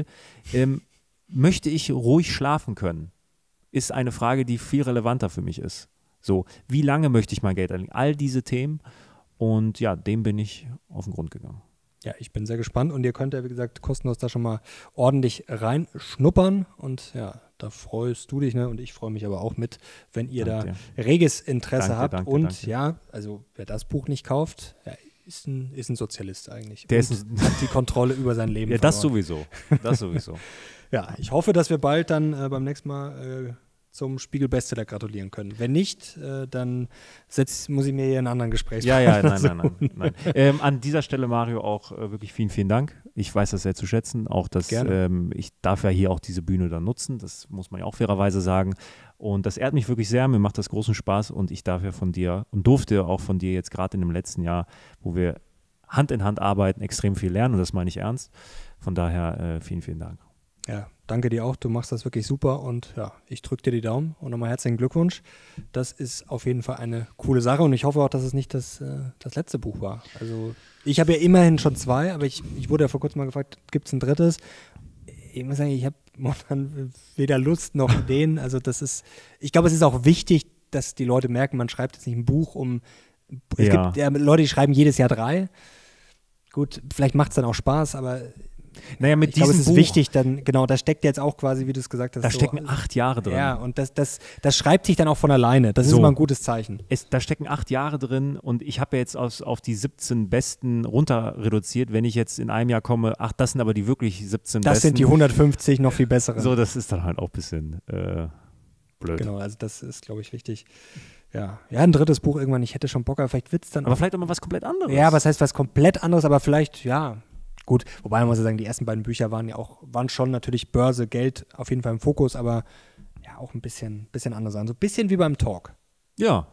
Möchte ich ruhig schlafen können? Ist eine Frage, die viel relevanter für mich ist. So, wie lange möchte ich mein Geld anlegen? All diese Themen. Und ja, dem bin ich auf den Grund gegangen. Ja, ich bin sehr gespannt und ihr könnt ja, wie gesagt, kostenlos da schon mal ordentlich reinschnuppern und ja, da freust du dich, ne? Und ich freue mich aber auch mit, wenn ihr da reges Interesse habt. Und ja, also wer das Buch nicht kauft, ja, ist ein Sozialist eigentlich. Der hat die Kontrolle über sein Leben verloren. Das sowieso. Das sowieso. Ja, ich hoffe, dass wir bald dann beim nächsten Mal zum Spiegel-Bestseller gratulieren können. Wenn nicht, dann muss ich mir hier einen anderen Gesprächspartner suchen. Nein. An dieser Stelle, Mario, auch wirklich vielen, vielen Dank. Ich weiß das sehr zu schätzen. Auch, dass ich darf ja hier auch diese Bühne dann nutzen. Das muss man ja auch fairerweise sagen. Und das ehrt mich wirklich sehr. Mir macht das großen Spaß und ich darf ja von dir und durfte auch von dir jetzt gerade in dem letzten Jahr, wo wir Hand in Hand arbeiten, extrem viel lernen und das meine ich ernst. Von daher vielen, vielen Dank. Ja, danke dir auch. Du machst das wirklich super und ja, ich drücke dir die Daumen und nochmal herzlichen Glückwunsch. Das ist auf jeden Fall eine coole Sache und ich hoffe auch, dass es nicht das letzte Buch war. Also ich habe ja immerhin schon 2, aber ich wurde ja vor kurzem mal gefragt, gibt es ein drittes? Ich muss sagen, ich habe momentan weder Lust noch Ideen. Also ich glaube, es ist auch wichtig, dass die Leute merken, man schreibt jetzt nicht ein Buch es gibt ja Leute, die schreiben jedes Jahr 3. Gut, vielleicht macht es dann auch Spaß, aber mit ich glaube, es ist wichtig, dann, genau, da steckt jetzt auch quasi, wie du es gesagt hast. Da stecken 8 Jahre drin. Ja, und das schreibt sich dann auch von alleine. Das ist immer ein gutes Zeichen. Da stecken 8 Jahre drin und ich habe ja jetzt auf die 17 Besten runter reduziert. Wenn ich jetzt in einem Jahr komme, das sind aber die wirklich 17 Besten. Das sind die 150 noch viel bessere. So, das ist dann halt auch ein bisschen blöd. Genau, also das ist, glaube ich, wichtig. Ja, ein drittes Buch irgendwann, ich hätte schon Bock, aber vielleicht wird es dann. Aber vielleicht auch mal was komplett anderes. Ja, was heißt was komplett anderes, aber vielleicht, ja. Gut, wobei man muss ja sagen, die ersten beiden Bücher waren schon natürlich Börse, Geld auf jeden Fall im Fokus, aber ja auch ein bisschen anders an. So ein bisschen wie beim Talk. Ja.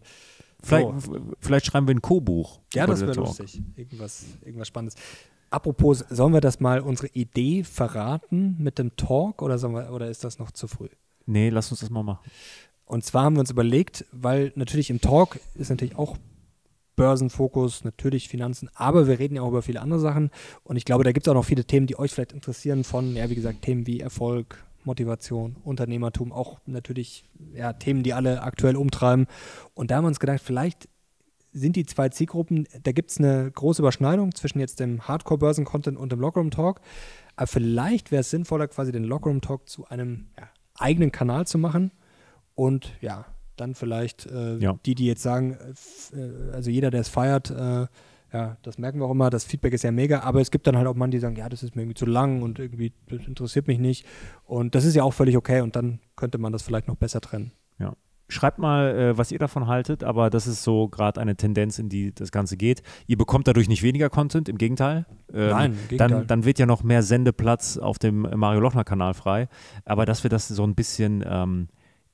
Vielleicht schreiben wir ein Co-Buch. Ja, das wäre lustig. Irgendwas Spannendes. Apropos, sollen wir das mal unsere Idee verraten mit dem Talk oder ist das noch zu früh? Nee, lass uns das mal machen. Und zwar haben wir uns überlegt, weil natürlich im Talk ist natürlich auch Börsenfokus, natürlich Finanzen, aber wir reden ja auch über viele andere Sachen und ich glaube, da gibt es auch noch viele Themen, die euch vielleicht interessieren von, ja, wie gesagt, Themen wie Erfolg, Motivation, Unternehmertum, auch natürlich, ja, Themen, die alle aktuell umtreiben und da haben wir uns gedacht, vielleicht sind die 2 Zielgruppen, da gibt es eine große Überschneidung zwischen jetzt dem Hardcore-Börsen-Content und dem Lockerroom-Talk, aber vielleicht wäre es sinnvoller, quasi den Lockerroom-Talk zu einem eigenen Kanal zu machen und ja, dann vielleicht die jetzt sagen, also jeder, der es feiert, das merken wir auch immer, das Feedback ist ja mega, aber es gibt dann halt auch Mann, die sagen, ja, das ist mir irgendwie zu lang und irgendwie, das interessiert mich nicht und das ist ja auch völlig okay und dann könnte man das vielleicht noch besser trennen. Ja. Schreibt mal, was ihr davon haltet, aber das ist so gerade eine Tendenz, in die das Ganze geht. Ihr bekommt dadurch nicht weniger Content, im Gegenteil. Nein, im Gegenteil. Dann wird ja noch mehr Sendeplatz auf dem Mario Lochner-Kanal frei, aber dass wir das so ein bisschen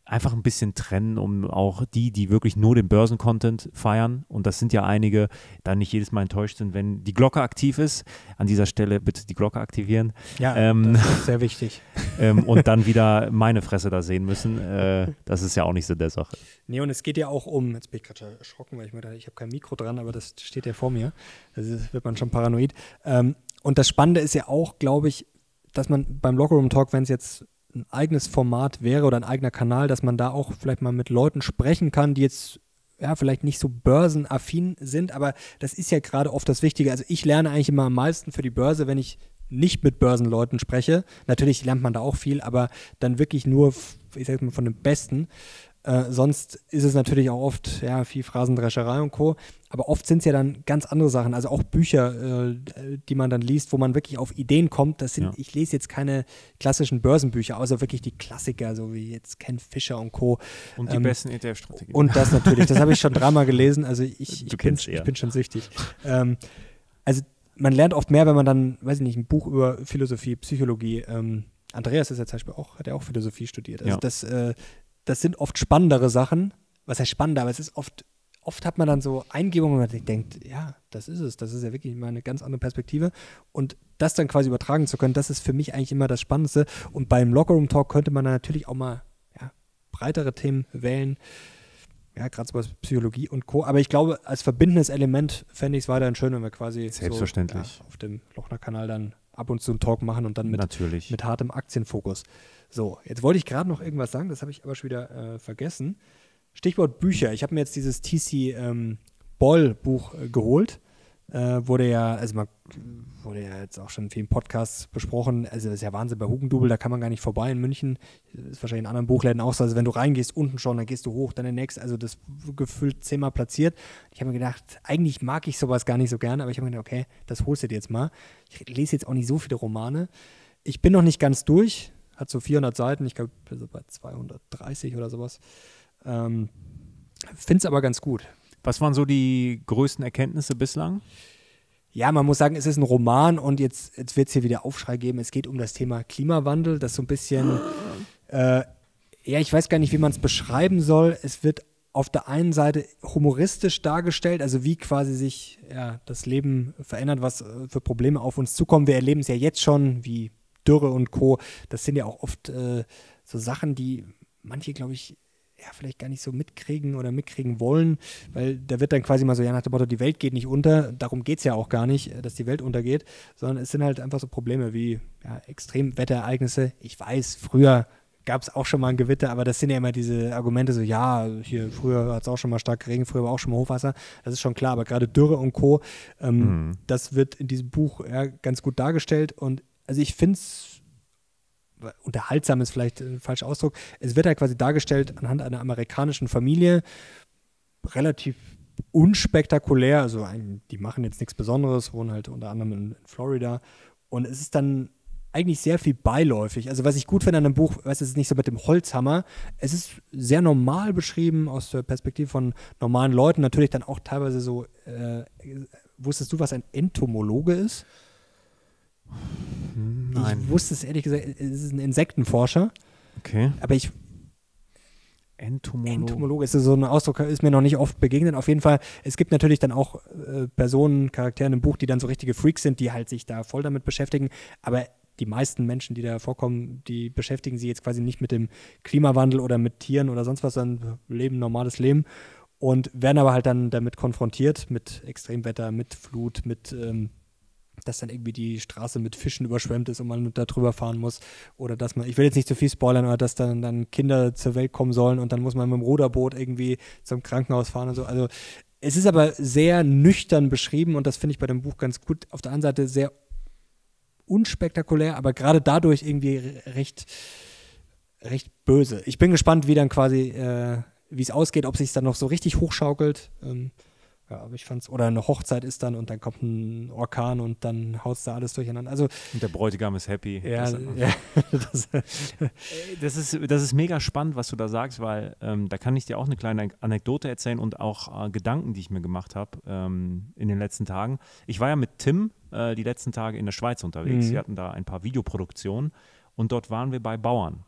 einfach ein bisschen trennen, um auch die wirklich nur den Börsen-Content feiern, und das sind ja einige, dann nicht jedes Mal enttäuscht sind, wenn die Glocke aktiv ist. An dieser Stelle bitte die Glocke aktivieren. Ja, das ist sehr wichtig. Und dann wieder meine Fresse da sehen müssen. Das ist ja auch nicht so der Sache. Nee, und es geht ja auch um, jetzt bin ich gerade erschrocken, weil ich mir dachte, ich habe kein Mikro dran, aber das steht ja vor mir. Das wird man schon paranoid. Und das Spannende ist ja auch, glaube ich, dass man beim Lockerroom Talk, wenn es jetzt ein eigenes Format wäre oder ein eigener Kanal, dass man da auch vielleicht mal mit Leuten sprechen kann, die jetzt ja vielleicht nicht so börsenaffin sind, aber das ist ja gerade oft das Wichtige. Also ich lerne eigentlich immer am meisten für die Börse, wenn ich nicht mit Börsenleuten spreche. Natürlich lernt man da auch viel, aber dann wirklich nur, ich sag mal, von den Besten. Sonst ist es natürlich auch oft ja, viel Phrasendrescherei und Co. Aber oft sind es ja dann ganz andere Sachen, also auch Bücher, die man dann liest, wo man wirklich auf Ideen kommt. Das sind, ich lese jetzt keine klassischen Börsenbücher, außer wirklich die Klassiker, so wie jetzt Ken Fisher und Co. Und die besten ETF-Strategien. Und das natürlich, das habe ich schon dreimal gelesen, also ich bin schon süchtig. Also man lernt oft mehr, wenn man dann, weiß ich nicht, ein Buch über Philosophie, Psychologie, Andreas ist ja zum Beispiel auch, hat ja auch Philosophie studiert. Also das sind oft spannendere Sachen. Was heißt spannender, aber es ist oft hat man dann so Eingebungen, wo man denkt, ja, das ist es. Das ist ja wirklich mal eine ganz andere Perspektive. Und das dann quasi übertragen zu können, das ist für mich eigentlich immer das Spannendste. Und beim Lockerroom Talk könnte man dann natürlich auch mal breitere Themen wählen. Ja, gerade so was Psychologie und Co. Aber ich glaube, als verbindendes Element fände ich es weiterhin schön, wenn wir quasi selbstverständlich so, auf dem Lochner-Kanal dann ab und zu einen Talk machen und dann mit hartem Aktienfokus. So, jetzt wollte ich gerade noch irgendwas sagen, das habe ich aber schon wieder vergessen. Stichwort Bücher. Ich habe mir jetzt dieses TC Boyle-Buch geholt. Wurde ja jetzt auch schon in vielen Podcasts besprochen. Also das ist ja Wahnsinn bei Hugendubel, da kann man gar nicht vorbei in München. Ist wahrscheinlich in anderen Buchläden auch so. Also wenn du reingehst, unten schon, dann gehst du hoch, dann der nächste. Also das gefühlt 10-mal platziert. Ich habe mir gedacht, eigentlich mag ich sowas gar nicht so gerne, aber ich habe mir gedacht, okay, das holst du dir jetzt mal. Ich lese jetzt auch nicht so viele Romane. Ich bin noch nicht ganz durch. Hat so 400 Seiten. Ich glaube, so bei 230 oder sowas. Finde es aber ganz gut. Was waren so die größten Erkenntnisse bislang? Ja, man muss sagen, es ist ein Roman und jetzt wird es hier wieder Aufschrei geben. Es geht um das Thema Klimawandel, das so ein bisschen, ich weiß gar nicht, wie man es beschreiben soll. Es wird auf der einen Seite humoristisch dargestellt, also wie quasi sich das Leben verändert, was für Probleme auf uns zukommen. Wir erleben es ja jetzt schon, wie Dürre und Co. Das sind ja auch oft so Sachen, die manche, glaube ich, vielleicht gar nicht so mitkriegen wollen, weil da wird dann quasi mal so, nach dem Motto, die Welt geht nicht unter, darum geht es ja auch gar nicht, dass die Welt untergeht, sondern es sind halt einfach so Probleme wie Extremwetterereignisse. Ich weiß, früher gab es auch schon mal ein Gewitter, aber das sind ja immer diese Argumente so, hier früher hat es auch schon mal stark geregnet, früher war auch schon mal Hochwasser, das ist schon klar, aber gerade Dürre und Co., das wird in diesem Buch ganz gut dargestellt und also ich finde es unterhaltsam ist vielleicht ein falscher Ausdruck. Es wird halt quasi dargestellt anhand einer amerikanischen Familie, relativ unspektakulär, also die machen jetzt nichts Besonderes, wohnen halt unter anderem in Florida und es ist dann eigentlich sehr viel beiläufig. Also was ich gut finde an einem Buch, es ist nicht so mit dem Holzhammer, es ist sehr normal beschrieben aus der Perspektive von normalen Leuten, natürlich dann auch teilweise so, wusstest du, was ein Entomologe ist? Nein. Ich wusste es ehrlich gesagt, es ist ein Insektenforscher. Okay. Aber Entomologe ist so ein Ausdruck, ist mir noch nicht oft begegnet. Auf jeden Fall, es gibt natürlich dann auch Personen, Charaktere im Buch, die dann so richtige Freaks sind, die halt sich da voll damit beschäftigen. Aber die meisten Menschen, die da vorkommen, die beschäftigen sich jetzt quasi nicht mit dem Klimawandel oder mit Tieren oder sonst was, sondern leben ein normales Leben und werden aber halt dann damit konfrontiert, mit Extremwetter, mit Flut, mit dass dann irgendwie die Straße mit Fischen überschwemmt ist und man da drüber fahren muss oder dass man, ich will jetzt nicht zu viel spoilern, oder dass dann Kinder zur Welt kommen sollen und dann muss man mit dem Ruderboot irgendwie zum Krankenhaus fahren und so. Also es ist aber sehr nüchtern beschrieben und das finde ich bei dem Buch ganz gut. Auf der einen Seite sehr unspektakulär, aber gerade dadurch irgendwie recht böse. Ich bin gespannt, wie dann quasi, wie es ausgeht, ob sich es dann noch so richtig hochschaukelt. Aber ich fand's, oder eine Hochzeit ist dann und dann kommt ein Orkan und dann haut da alles durcheinander. Also, und der Bräutigam ist happy. Ja, das ist mega spannend, was du da sagst, weil da kann ich dir auch eine kleine Anekdote erzählen und auch Gedanken, die ich mir gemacht habe in den letzten Tagen. Ich war ja mit Tim die letzten Tage in der Schweiz unterwegs. Wir hatten da ein paar Videoproduktionen und dort waren wir bei Bauern.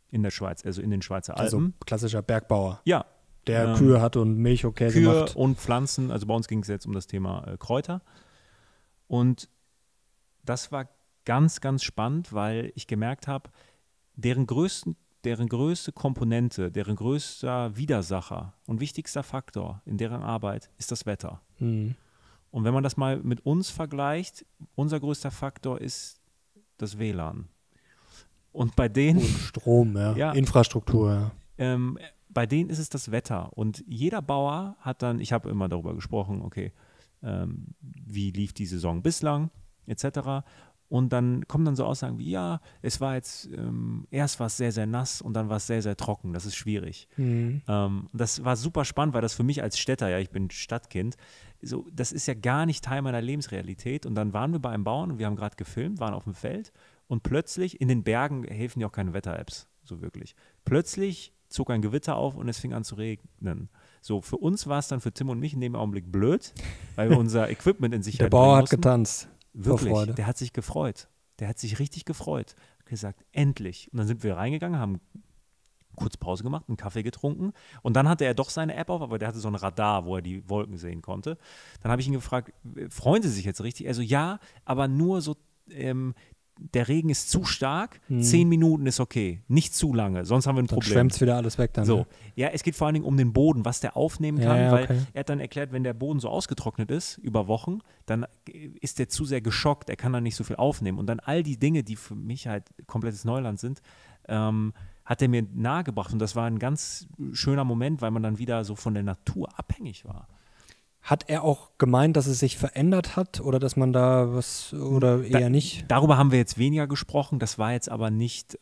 in der Schweiz, also in den Schweizer Also Alpen. klassischer Bergbauer, Ja, der Kühe hat und Milch und Käse Kühe macht. und Pflanzen, also bei uns ging es jetzt um das Thema Kräuter. Und das war ganz, ganz spannend, weil ich gemerkt habe, deren größte Komponente, deren größter Widersacher und wichtigster Faktor in deren Arbeit ist das Wetter. Mhm. Und wenn man das mal mit uns vergleicht, unser größter Faktor ist das WLAN. Und bei denen, Und Strom, Ja. Infrastruktur, ja. bei denen ist es das Wetter. Und jeder Bauer hat dann, ich habe immer darüber gesprochen, okay, wie lief die Saison bislang, etc. Und dann kommen dann so Aussagen wie, ja, es war jetzt, erst war es sehr, sehr nass und dann war es sehr, sehr trocken. Das ist schwierig. Mhm. Das war super spannend, weil das für mich als Städter, ja, ich bin Stadtkind, so, das ist ja gar nicht Teil meiner Lebensrealität. Und dann waren wir bei einem Bauern und wir haben gerade gefilmt, waren auf dem Feld und plötzlich, in den Bergen helfen ja auch keine Wetter-Apps, so wirklich. Plötzlich zog ein Gewitter auf und es fing an zu regnen. So, für uns war es dann, für Tim und mich in dem Augenblick blöd, weil wir unser Equipment in Der Sicherheit Bauer bringen hat mussten. getanzt. Vor Wirklich, Freude. der hat sich gefreut. Der hat sich richtig gefreut. Hat gesagt, endlich. Und dann sind wir reingegangen, haben kurz Pause gemacht, einen Kaffee getrunken und dann hatte er doch seine App auf, aber der hatte so ein Radar, wo er die Wolken sehen konnte. Dann habe ich ihn gefragt, freuen Sie sich jetzt richtig? Also ja, aber nur so, der Regen ist zu stark, 10 Minuten ist okay, nicht zu lange, sonst haben wir ein Dann Problem. schwemmt es wieder alles weg dann. So, Ne? ja, es geht vor allen Dingen um den Boden, was der aufnehmen kann, Ja, weil okay. er hat dann erklärt, wenn der Boden so ausgetrocknet ist, über Wochen, dann ist der zu sehr geschockt, er kann dann nicht so viel aufnehmen. Und dann all die Dinge, die für mich halt komplettes Neuland sind, hat er mir nahegebracht. Und das war ein ganz schöner Moment, weil man dann wieder so von der Natur abhängig war. Hat er auch gemeint, dass es sich verändert hat oder dass man da was oder eher nicht? Darüber haben wir jetzt weniger gesprochen, das war jetzt aber nicht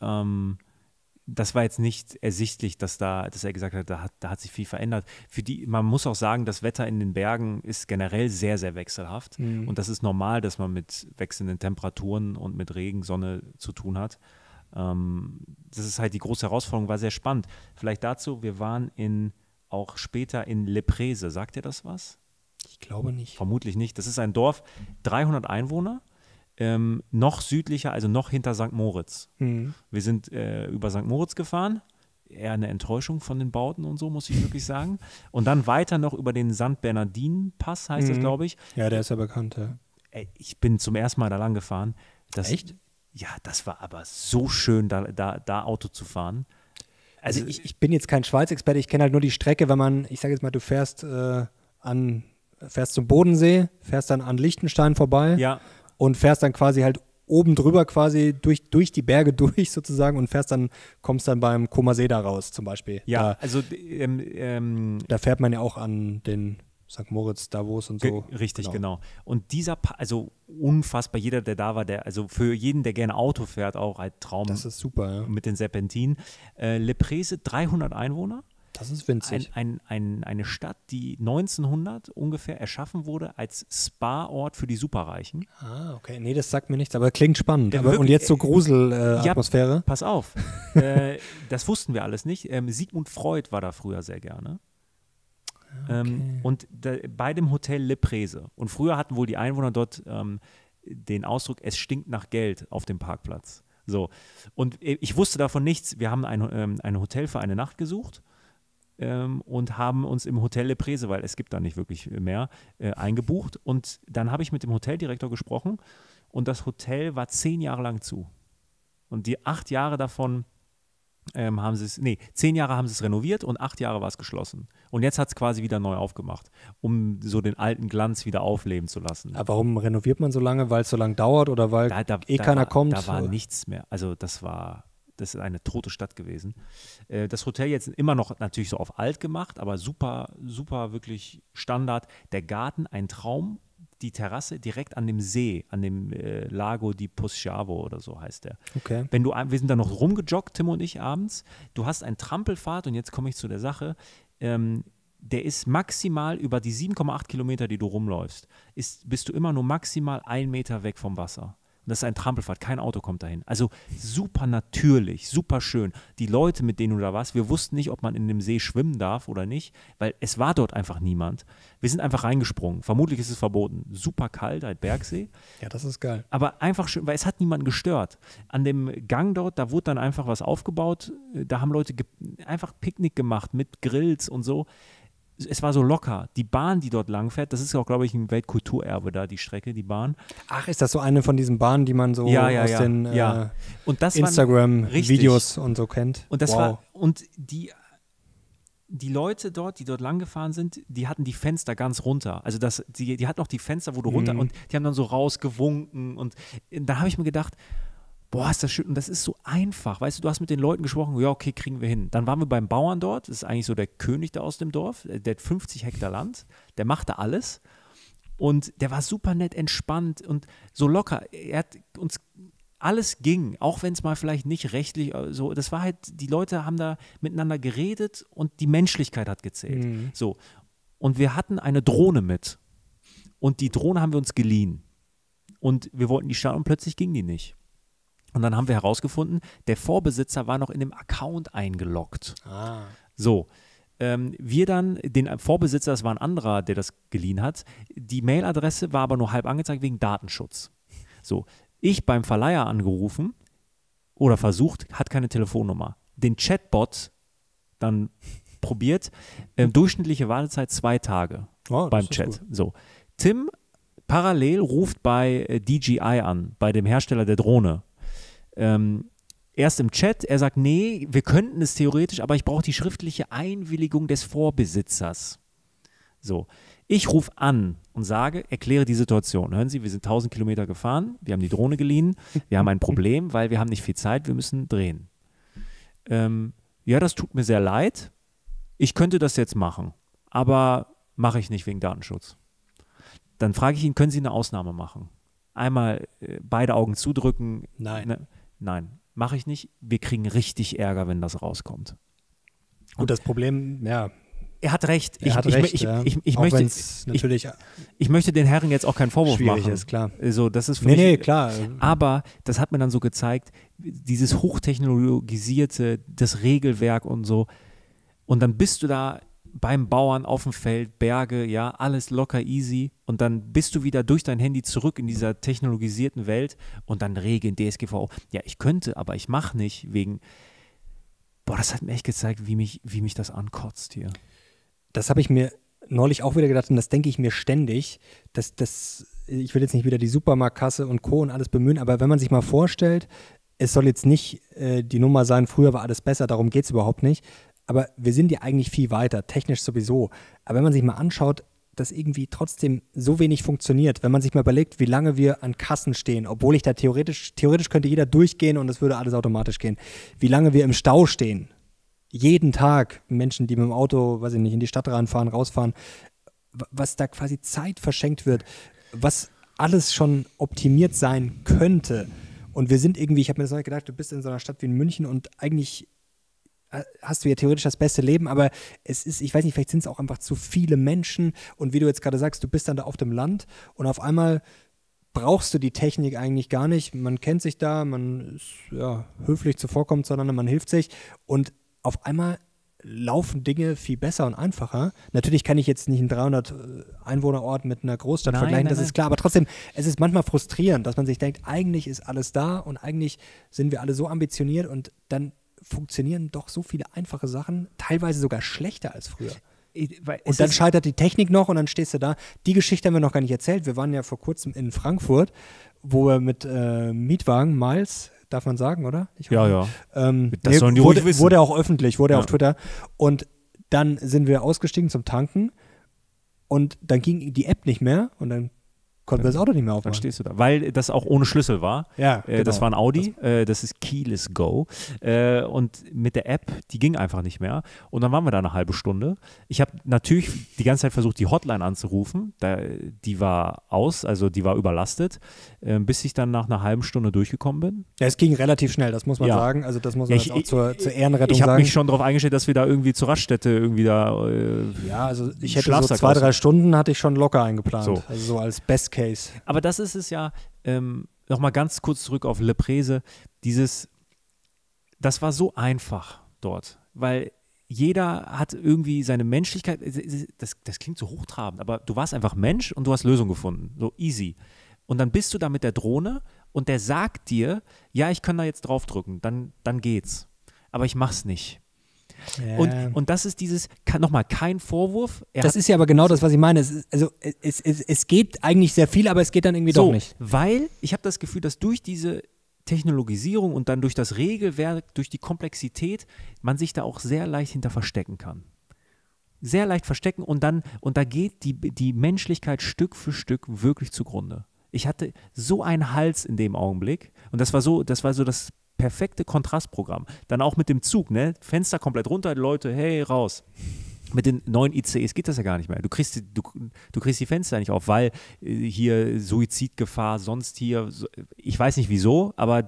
ersichtlich, dass er gesagt hat, da hat sich viel verändert. Man muss auch sagen, das Wetter in den Bergen ist generell sehr, sehr wechselhaft. Und das ist normal, dass man mit wechselnden Temperaturen und mit Regen, Sonne zu tun hat. Das ist halt die große Herausforderung, war sehr spannend. Vielleicht dazu, wir waren auch später in Le Prese. Sagt ihr das was? Ich glaube nicht. Vermutlich nicht. Das ist ein Dorf, 300 Einwohner, noch südlicher, also noch hinter St. Moritz. Mhm. Wir sind über St. Moritz gefahren, eher eine Enttäuschung von den Bauten und so, muss ich wirklich sagen. Und dann weiter noch über den St. Bernardin-Pass, heißt das, glaube ich. Ja, der ist ja bekannt, ja. Ey, ich bin zum ersten Mal da lang gefahren. Echt? Ja, das war aber so schön, da Auto zu fahren. Also ich bin jetzt kein Schweiz-Experte, ich kenne halt nur die Strecke, wenn man, ich sage jetzt mal, du fährst zum Bodensee, fährst dann an Liechtenstein vorbei Ja, und fährst dann quasi halt oben drüber quasi durch die Berge durch sozusagen und kommst dann beim Comer See da raus zum Beispiel. ja, also Da fährt man ja auch an den St. Moritz, Davos und so. Richtig, genau. Und also unfassbar, jeder, der da war, also für jeden, der gerne Auto fährt, auch ein Traum Das ist super, ja. mit den Serpentinen. Le Prese, 300 Einwohner. Das ist winzig. Eine Stadt, die 1900 ungefähr erschaffen wurde als Spa-Ort für die Superreichen. Okay. Nee, das sagt mir nichts, aber klingt spannend. Ja, Und wirklich, jetzt so Grusel-Atmosphäre? Pass auf, das wussten wir alles nicht. Sigmund Freud war da früher sehr gerne. Und bei dem Hotel Le Prese. Und früher hatten wohl die Einwohner dort den Ausdruck, es stinkt nach Geld auf dem Parkplatz. So. Und ich wusste davon nichts. Wir haben ein Hotel für eine Nacht gesucht und haben uns im Hotel Le Prese, weil es gibt da nicht wirklich mehr, eingebucht. Und dann habe ich mit dem Hoteldirektor gesprochen und das Hotel war 10 Jahre lang zu. Und die 8 Jahre davon 10 Jahre haben sie es renoviert und 8 Jahre war es geschlossen. Und jetzt hat es quasi wieder neu aufgemacht, um so den alten Glanz wieder aufleben zu lassen. Aber warum renoviert man so lange? Weil es so lange dauert oder weil keiner kommt? Da war nichts mehr. Also das ist eine tote Stadt gewesen. Das Hotel jetzt immer noch natürlich so auf alt gemacht, aber super, super wirklich Standard. Der Garten, ein Traum. Die Terrasse direkt an dem See, an dem Lago di Posciavo oder so heißt der. Okay. Wir sind da noch rumgejoggt, Tim und ich abends. Du hast einen Trampelpfad und jetzt komme ich zu der Sache. Der ist maximal über die 7,8 Kilometer, die du rumläufst, bist du immer nur maximal 1 Meter weg vom Wasser. Und das ist ein Trampelpfad, kein Auto kommt dahin. Also super natürlich, super schön. Die Leute, mit denen du da warst, wir wussten nicht, ob man in dem See schwimmen darf oder nicht, weil es war dort einfach niemand. Wir sind einfach reingesprungen. Vermutlich ist es verboten. Super kalt, ein Bergsee. Ja, das ist geil. Aber einfach schön, weil es hat niemanden gestört. An dem Gang dort, da wurde dann einfach was aufgebaut. Da haben Leute einfach Picknick gemacht mit Grills und so. Es war so locker. Die Bahn, die dort langfährt, das ist ja auch, glaube ich, ein Weltkulturerbe da, die Strecke, die Bahn. Ach, ist das so eine von diesen Bahnen, die man so aus den und das Instagram-Videos und so kennt? Und das war, und die Leute dort, die dort lang gefahren sind, die hatten die Fenster ganz runter. Also die hatten auch die Fenster, wo du runter, und die haben dann so rausgewunken. Und da habe ich mir gedacht, boah, ist das schön. Und das ist so einfach. Weißt du hast mit den Leuten gesprochen, ja, okay, kriegen wir hin. Dann waren wir beim Bauern dort. Das ist eigentlich so der König da aus dem Dorf. Der hat 50 Hektar Land. Der machte alles. Und der war super nett, entspannt und so locker. Er hat uns, alles ging, auch wenn es mal vielleicht nicht rechtlich so, das war halt, die Leute haben da miteinander geredet und die Menschlichkeit hat gezählt. So. Und wir hatten eine Drohne mit. Und die Drohne haben wir uns geliehen. Und wir wollten die starten und plötzlich ging die nicht. Und dann haben wir herausgefunden, der Vorbesitzer war noch in dem Account eingeloggt. So, wir dann, den Vorbesitzer, das war ein anderer, der das geliehen hat, die Mailadresse war aber nur halb angezeigt wegen Datenschutz. So, ich beim Verleiher angerufen oder versucht, hat keine Telefonnummer. Den Chatbot dann probiert, durchschnittliche Wartezeit 2 Tage beim Chat. So, Tim parallel ruft bei DJI an, bei dem Hersteller der Drohne. Erst im Chat, er sagt, nee, wir könnten es theoretisch, aber ich brauche die schriftliche Einwilligung des Vorbesitzers. So, ich rufe an und sage, erkläre die Situation. Hören Sie, wir sind 1000 Kilometer gefahren, wir haben die Drohne geliehen, wir haben ein Problem, weil wir haben nicht viel Zeit, wir müssen drehen. Ja, das tut mir sehr leid, ich könnte das jetzt machen, aber mache ich nicht wegen Datenschutz. Dann frage ich ihn, können Sie eine Ausnahme machen? Einmal beide Augen zudrücken. Nein, mache ich nicht. Wir kriegen richtig Ärger, wenn das rauskommt. Und das Problem, ja. Er hat recht. Ich möchte den Herren jetzt auch keinen Vorwurf machen. Schwierig ist, klar. So, das ist für mich, klar. Aber das hat mir dann so gezeigt, dieses hochtechnologisierte, das Regelwerk und so. Und dann bist du da beim Bauern auf dem Feld, Berge, ja, alles locker easy und dann bist du wieder durch dein Handy zurück in dieser technologisierten Welt und dann Regeln, DSGVO. Ja, ich könnte, aber ich mache nicht wegen, das hat mir echt gezeigt, wie mich das ankotzt hier. Das habe ich mir neulich auch wieder gedacht und das denke ich mir ständig, ich will jetzt nicht wieder die Supermarktkasse und Co. und alles bemühen, aber wenn man sich mal vorstellt, es soll jetzt nicht die Nummer sein, früher war alles besser, darum geht es überhaupt nicht. Aber wir sind ja eigentlich viel weiter, technisch sowieso. Aber wenn man sich mal anschaut, dass irgendwie trotzdem so wenig funktioniert, wenn man sich mal überlegt, wie lange wir an Kassen stehen, obwohl ich da theoretisch könnte jeder durchgehen und es würde alles automatisch gehen, wie lange wir im Stau stehen, jeden Tag Menschen, die mit dem Auto, weiß ich nicht, in die Stadt reinfahren, rausfahren, was da quasi Zeit verschenkt wird, was alles schon optimiert sein könnte. Und wir sind irgendwie, ich habe mir das auch gedacht, du bist in so einer Stadt wie in München und eigentlich hast du ja theoretisch das beste Leben, aber es ist, ich weiß nicht, vielleicht sind es auch einfach zu viele Menschen und wie du jetzt gerade sagst, du bist dann da auf dem Land und auf einmal brauchst du die Technik eigentlich gar nicht, man kennt sich da, man ist ja höflich zuvorkommt zueinander, man hilft sich und auf einmal laufen Dinge viel besser und einfacher. Natürlich kann ich jetzt nicht einen 300 Einwohnerort mit einer Großstadt vergleichen, das ist klar, aber trotzdem, es ist manchmal frustrierend, dass man sich denkt, eigentlich ist alles da und eigentlich sind wir alle so ambitioniert und dann funktionieren doch so viele einfache Sachen, teilweise sogar schlechter als früher. Und dann scheitert die Technik noch und dann stehst du da. Die Geschichte haben wir noch gar nicht erzählt. Wir waren ja vor kurzem in Frankfurt, wo wir mit Mietwagen, Miles, darf man sagen, oder? Ja. Das sollen die ruhig wissen. Wurde auch öffentlich, auf Twitter. Und dann sind wir ausgestiegen zum Tanken und dann ging die App nicht mehr und dann konnten wir das Auto nicht mehr aufmachen. Dann stehst du da. Weil das auch ohne Schlüssel war. Ja, genau. Das war ein Audi. Das ist Keyless Go. Und mit der App, die ging einfach nicht mehr. Und dann waren wir da eine halbe Stunde. Ich habe natürlich die ganze Zeit versucht, die Hotline anzurufen. Die war aus, also die war überlastet, bis ich dann nach einer halben Stunde durchgekommen bin. Ja, es ging relativ schnell, das muss man sagen. Also das muss man jetzt auch zur Ehrenrettung sagen. Ich habe mich schon darauf eingestellt, dass wir da irgendwie zur Raststätte irgendwie da ja, also ich hätte so 2-3 Stunden hatte ich schon locker eingeplant. So. Also so als Best Case. Aber das ist es ja, nochmal ganz kurz zurück auf Le Prese, das war so einfach dort, weil jeder hat irgendwie seine Menschlichkeit, das klingt so hochtrabend, aber du warst einfach Mensch und du hast Lösungen gefunden, so easy. Und dann bist du da mit der Drohne und der sagt dir, ja, ich kann da jetzt draufdrücken, dann geht's. Aber ich mach's nicht. Ja. Und das ist nochmal kein Vorwurf. Das ist ja aber genau das, was ich meine. Es geht eigentlich sehr viel, aber es geht dann irgendwie doch nicht. Weil ich habe das Gefühl, dass durch diese Technologisierung und dann durch das Regelwerk, durch die Komplexität, man sich da auch sehr leicht hinter verstecken kann. Sehr leicht verstecken und da geht die Menschlichkeit Stück für Stück wirklich zugrunde. Ich hatte so einen Hals in dem Augenblick und das war so das perfekte Kontrastprogramm. Dann auch mit dem Zug, ne? Fenster komplett runter, die Leute, hey, raus. Mit den neuen ICEs geht das ja gar nicht mehr. Du kriegst die Fenster nicht auf, weil hier Suizidgefahr, sonst hier, ich weiß nicht wieso, aber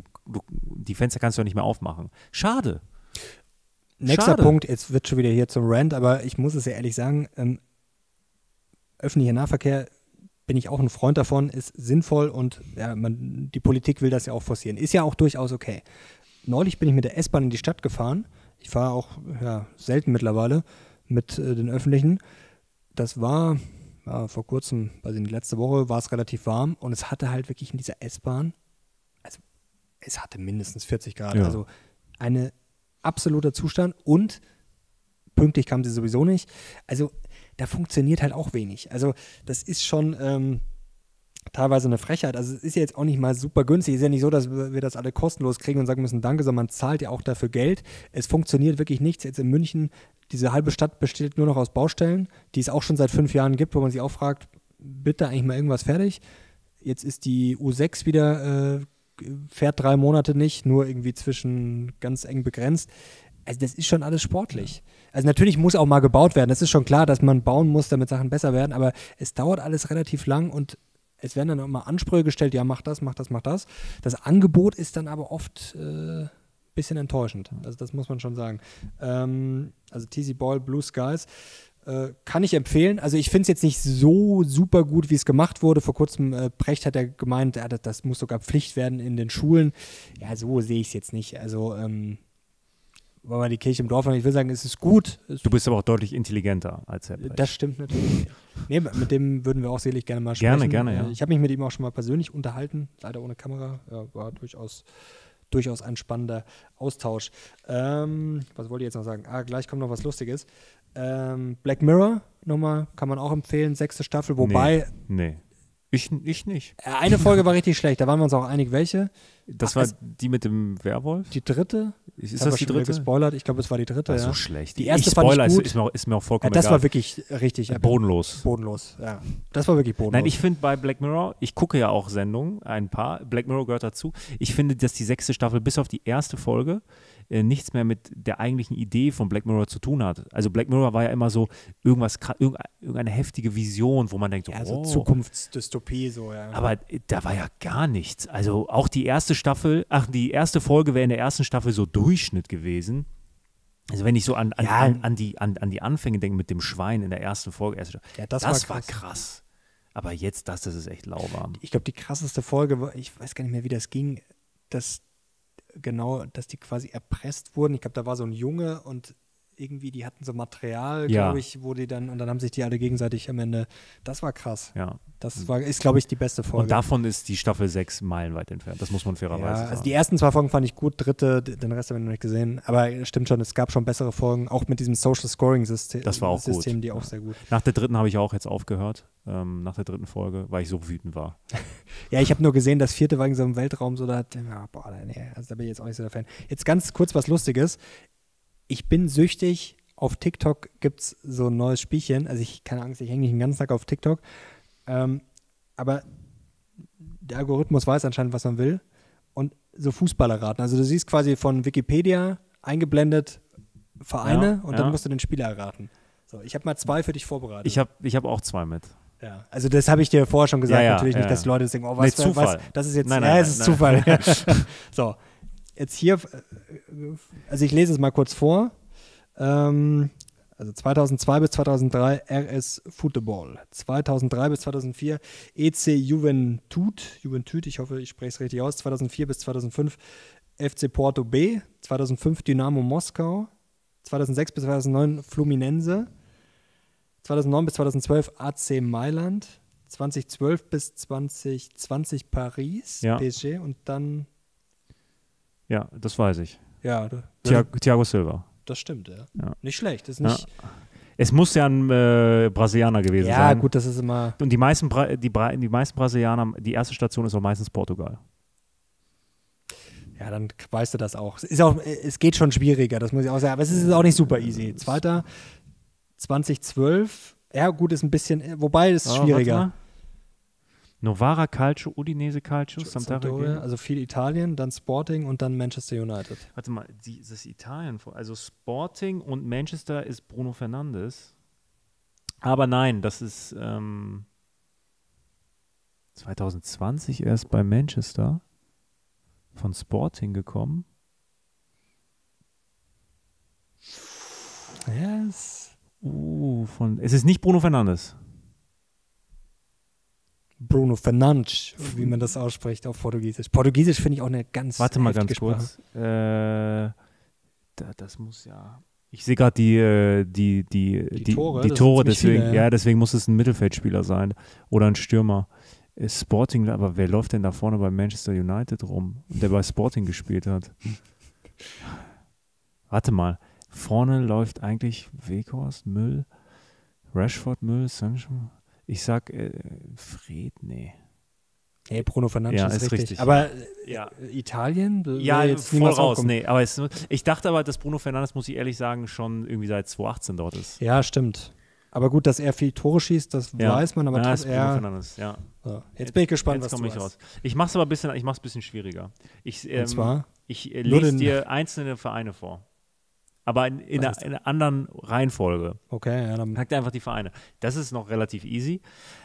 die Fenster kannst du ja nicht mehr aufmachen. Schade. Nächster Punkt, jetzt wird schon wieder hier zum Rant, aber ich muss es ja ehrlich sagen, öffentlicher Nahverkehr bin ich auch ein Freund davon, ist sinnvoll und ja, die Politik will das ja auch forcieren. Ist ja auch durchaus okay. Neulich bin ich mit der S-Bahn in die Stadt gefahren. Ich fahre auch selten mittlerweile mit den Öffentlichen. Das war vor kurzem, weiß ich nicht, letzte Woche war es relativ warm und es hatte halt wirklich in dieser S-Bahn, also es hatte mindestens 40 Grad, ja. Also ein absoluter Zustand und pünktlich kam sie sowieso nicht. Also da funktioniert halt auch wenig. Also das ist schon teilweise eine Frechheit. Also es ist ja jetzt auch nicht mal super günstig. Es ist ja nicht so, dass wir das alle kostenlos kriegen und sagen müssen, danke, sondern man zahlt ja auch dafür Geld. Es funktioniert wirklich nichts. Jetzt in München, diese halbe Stadt besteht nur noch aus Baustellen, die es auch schon seit 5 Jahren gibt, wo man sich auch fragt, bitte eigentlich mal irgendwas fertig. Jetzt ist die U6 wieder, fährt 3 Monate nicht, nur irgendwie zwischen ganz eng begrenzt. Also das ist schon alles sportlich. Also natürlich muss auch mal gebaut werden. Das ist schon klar, dass man bauen muss, damit Sachen besser werden, aber es dauert alles relativ lang und es werden dann auch mal Ansprüche gestellt, ja, mach das, mach das, mach das. Das Angebot ist dann aber oft ein bisschen enttäuschend. Also das muss man schon sagen. Also TC Ball, Blue Skies, kann ich empfehlen. Also ich finde es jetzt nicht so super gut, wie es gemacht wurde. Vor kurzem, Precht hat ja gemeint, das muss sogar Pflicht werden in den Schulen. Ja, so sehe ich es jetzt nicht. Also weil man die Kirche im Dorf hat. Ich will sagen, es ist gut. Du bist aber auch deutlich intelligenter als Herr Precht. Das stimmt natürlich. Nee, mit dem würden wir auch selig gerne mal sprechen. Gerne, ja. Ich habe mich mit ihm auch schon mal persönlich unterhalten, leider ohne Kamera. Ja, war durchaus ein spannender Austausch. Was wollte ich jetzt noch sagen? Gleich kommt noch was Lustiges. Black Mirror, nochmal, kann man auch empfehlen, 6. Staffel, wobei... Nee. Ich nicht. Eine Folge war richtig schlecht, da waren wir uns auch einig, welche. Das war die mit dem Werwolf? Die dritte? Ist das die dritte? Gespoilert. Ich glaube, es war die dritte, ja. So schlecht. Die erste Spoiler fand ich gut. ist mir auch vollkommen das egal. war wirklich richtig bodenlos. Bodenlos, ja. Das war wirklich bodenlos. Nein, ich finde bei Black Mirror, ich gucke ja auch Sendungen, ein paar, Black Mirror gehört dazu. Ich finde, dass die 6. Staffel bis auf die erste Folge nichts mehr mit der eigentlichen Idee von Black Mirror zu tun hat. Also Black Mirror war ja immer so irgendeine heftige Vision, wo man denkt, so Zukunftsdystopie, so, ja. Aber da war ja gar nichts. Also auch die erste Folge wäre in der ersten Staffel so Durchschnitt gewesen. Also wenn ich so an die Anfänge denke mit dem Schwein in der ersten Folge, das war krass. Aber jetzt, das ist echt lauwarm. Ich glaube, die krasseste Folge war, ich weiß gar nicht mehr, wie das ging, dass die quasi erpresst wurden. Ich glaube, da war so ein Junge und irgendwie, die hatten so Material, glaube ich, wo die dann, und dann haben sich die alle gegenseitig am Ende, das war krass. Ja. Das ist, glaube ich, die beste Folge. Und davon ist die Staffel 6 meilenweit entfernt. Das muss man fairerweise sagen. Also die ersten 2 Folgen fand ich gut, dritte, den Rest haben wir noch nicht gesehen. Aber stimmt schon, es gab schon bessere Folgen, auch mit diesem Social Scoring System. Das war auch gut. Die auch sehr gut. Nach der dritten habe ich auch jetzt aufgehört. Nach der dritten Folge, weil ich so wütend war. Ja, ich habe nur gesehen, das 4. war in so einem Weltraum, so da bin ich jetzt auch nicht so der Fan. Jetzt ganz kurz was Lustiges. Ich bin süchtig. Auf TikTok gibt es so ein neues Spielchen. Also keine Angst, ich hänge nicht den ganzen Tag auf TikTok. Aber der Algorithmus weiß anscheinend, was man will. Und so Fußballer raten. Also du siehst quasi von Wikipedia eingeblendet Vereine und dann musst du den Spieler erraten. So, ich habe mal 2 für dich vorbereitet. Ich hab auch 2 mit. Ja, also das habe ich dir vorher schon gesagt. Natürlich nicht, dass die Leute denken, was Zufall. Das ist jetzt, es ist Zufall. So, jetzt hier, also ich lese es mal kurz vor. Also 2002 bis 2003 RS Football. 2003 bis 2004 EC Juventud, ich hoffe, ich spreche es richtig aus. 2004 bis 2005 FC Porto B. 2005 Dynamo Moskau. 2006 bis 2009 Fluminense. 2009 bis 2012 AC Mailand. 2012 bis 2020 Paris, Ja. PSG und dann, Ja, das weiß ich. ja, Thiago Silva. das stimmt, ja. Ja. Nicht schlecht, ist nicht, Es muss ja ein Brasilianer gewesen ja sein. gut, das ist immer, Und die meisten Brasilianer, die erste Station ist auch meistens Portugal. ja, dann weißt du das auch. Es geht schon schwieriger, das muss ich auch sagen, aber es ist auch nicht super easy. Zweiter, 2012, ja gut, ist ein bisschen, wobei es ist schwieriger. Warte mal. Novara Calcio, Udinese Calcio, Sampdoria, also viel Italien, dann Sporting und dann Manchester United. Warte mal, dieses Italien, also Sporting und Manchester ist Bruno Fernandes. Aber nein, das ist 2020 erst bei Manchester von Sporting gekommen. Yes. Es ist nicht Bruno Fernandes. Bruno Fernandes, wie man das ausspricht auf Portugiesisch. Portugiesisch finde ich auch eine ganz Warte mal ganz heftige kurz. Das muss ja. Ich sehe gerade die Tore, das Tore, sind ziemlich deswegen, viele, ja, deswegen muss es ein Mittelfeldspieler sein oder ein Stürmer. Sporting, aber wer läuft denn da vorne bei Manchester United rum, der bei Sporting gespielt hat? Warte mal, vorne läuft eigentlich Weghorst, Müll, Rashford, Müll, Sancho. Ich sag Fred, nee. Hey, Bruno Fernandes Ja, ist ist richtig. richtig. Aber Ja. Italien? Ja, jetzt voll niemals raus, aufkommen. nee. Aber ich dachte aber, dass Bruno Fernandes, muss ich ehrlich sagen, schon irgendwie seit 2018 dort ist. Ja, stimmt. Aber gut, dass er viel Tore schießt, das Ja. weiß man, aber Ja, ist Bruno er. Fernandes, ja. So. Jetzt bin ich gespannt, Jetzt was komme du ich hast. raus. Ich mache es aber ich mach's ein bisschen schwieriger. Und zwar? Ich Nur lese den- dir einzelne Vereine vor. Aber in einer anderen Reihenfolge. Okay, ja, dann. Packt einfach die Vereine. Das ist noch relativ easy.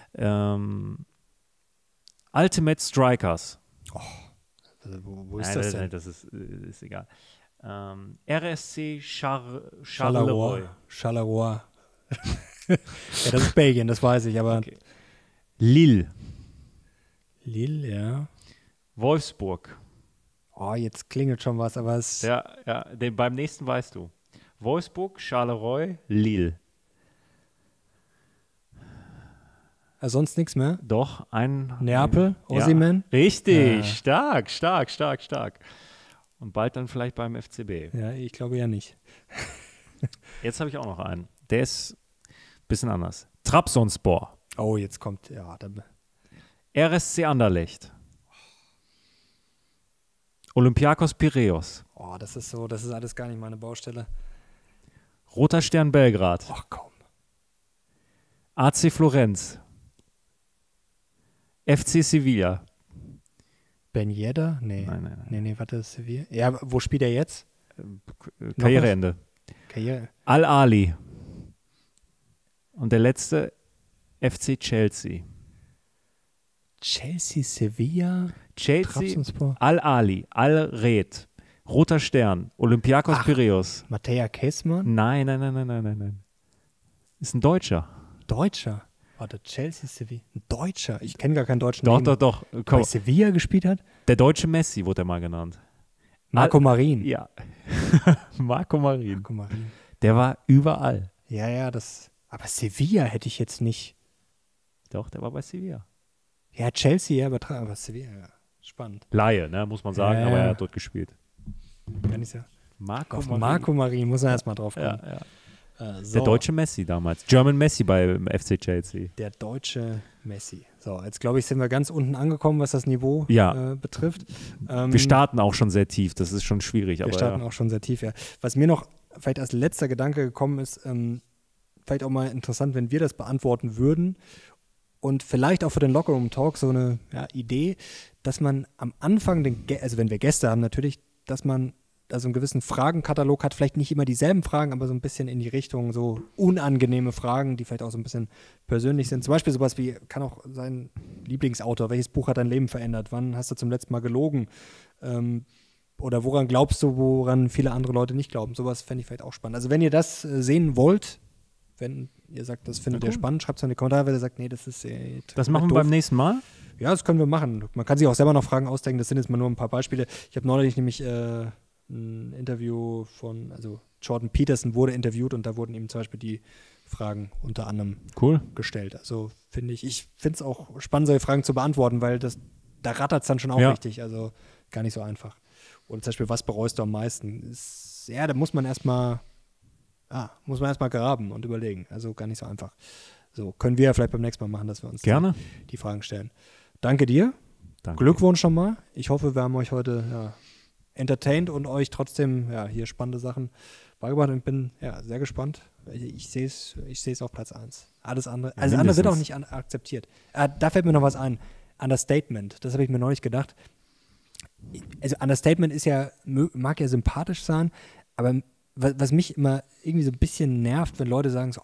Ultimate Strikers. Also, wo ist Nein, das denn? Das ist egal. RSC Charleroi. Charleroi. Charleroi. Ja, das ist Belgien, das weiß ich, aber. Okay. Lille. Lille, ja. Wolfsburg. Oh, jetzt klingelt schon was, aber es. Ja, beim nächsten weißt du. Wolfsburg, Charleroi, Lille. Also sonst nichts mehr? Doch, Neapel, Ja, Osimhen? richtig, Ja. stark. Und bald dann vielleicht beim FCB. Ja, ich glaube ja nicht. Jetzt habe ich auch noch einen. Der ist ein bisschen anders. Trabzonspor. Oh, jetzt kommt, ja, dann. RSC Anderlecht. Olympiakos Piräus. Oh, das ist alles gar nicht meine Baustelle. Roter Stern Belgrad. Ach komm. AC Florenz. FC Sevilla. Ben Yedder? Nee. Nein. Nee, warte, Sevilla. Ja, wo spielt er jetzt? Karriereende. Karriere. Al-Ali. Und der letzte FC Chelsea. Chelsea, Sevilla, Chelsea, Trabzonspor. Al-Ali, Al-Red, Roter Stern, Olympiakos Piräus. Mattea Kessmann? Nein. Ist ein Deutscher. Deutscher. Warte, Chelsea, Sevilla. Ein Deutscher. Ich kenne gar keinen deutschen. Doch. Bei Komm. Sevilla gespielt hat? Der deutsche Messi wurde er mal genannt. Marco Marin. Ja. Marco Marin. Marco Marin. Der war überall. Ja, das. Aber Sevilla hätte ich jetzt nicht. Doch, der war bei Sevilla. Ja, Chelsea, ja, aber Sevilla, ja. Spannend. Laie, ne, muss man sagen, Ja. aber er hat dort gespielt. Kann ich sagen. Marco Auf Marco Marin muss er erstmal drauf kommen. Ja. So. Der deutsche Messi damals. German Messi bei FC Chelsea. Der deutsche Messi. So, jetzt glaube ich, sind wir ganz unten angekommen, was das Niveau Ja. betrifft. Wir starten auch schon sehr tief, das ist schon schwierig. Wir Aber starten ja. auch schon sehr tief, ja. Was mir noch vielleicht als letzter Gedanke gekommen ist, vielleicht auch mal interessant, wenn wir das beantworten würden und vielleicht auch für den Lockerroom-Talk so eine Idee, dass man am Anfang, also wenn wir Gäste haben natürlich, dass man da so einen gewissen Fragenkatalog hat, vielleicht nicht immer dieselben Fragen, aber so ein bisschen in die Richtung so unangenehme Fragen, die vielleicht auch so ein bisschen persönlich sind. Zum Beispiel sowas wie, kann auch sein Lieblingsautor, welches Buch hat dein Leben verändert? Wann hast du zum letzten Mal gelogen? oder woran glaubst du, woran viele andere Leute nicht glauben? Sowas fände ich vielleicht auch spannend. Also wenn ihr das sehen wollt, wenn ihr sagt, das findet ihr spannend, schreibt es in die Kommentare, wenn ihr sagt, nee, das ist das machen wir doof. beim nächsten Mal? Ja, das können wir machen. Man kann sich auch selber noch Fragen ausdenken, das sind jetzt mal nur ein paar Beispiele. Ich habe neulich nämlich ein Interview also Jordan Peterson wurde interviewt und da wurden ihm zum Beispiel die Fragen unter anderem gestellt. Also finde ich finde es auch spannend, solche Fragen zu beantworten, weil da rattert es dann schon auch richtig, also gar nicht so einfach. Oder zum Beispiel, was bereust du am meisten? Da muss man erstmal graben und überlegen. Also gar nicht so einfach. So, können wir ja vielleicht beim nächsten Mal machen, dass wir uns die Fragen stellen. Danke dir. Danke. Glückwunsch schon mal. Ich hoffe, wir haben euch heute entertained und euch trotzdem hier spannende Sachen beigebracht und bin sehr gespannt. Ich sehe es auf Platz 1. Alles andere wird auch nicht akzeptiert. Da fällt mir noch was ein. Understatement. Das habe ich mir neulich gedacht. Also Understatement mag ja sympathisch sein, aber was mich immer irgendwie so ein bisschen nervt, wenn Leute sagen so,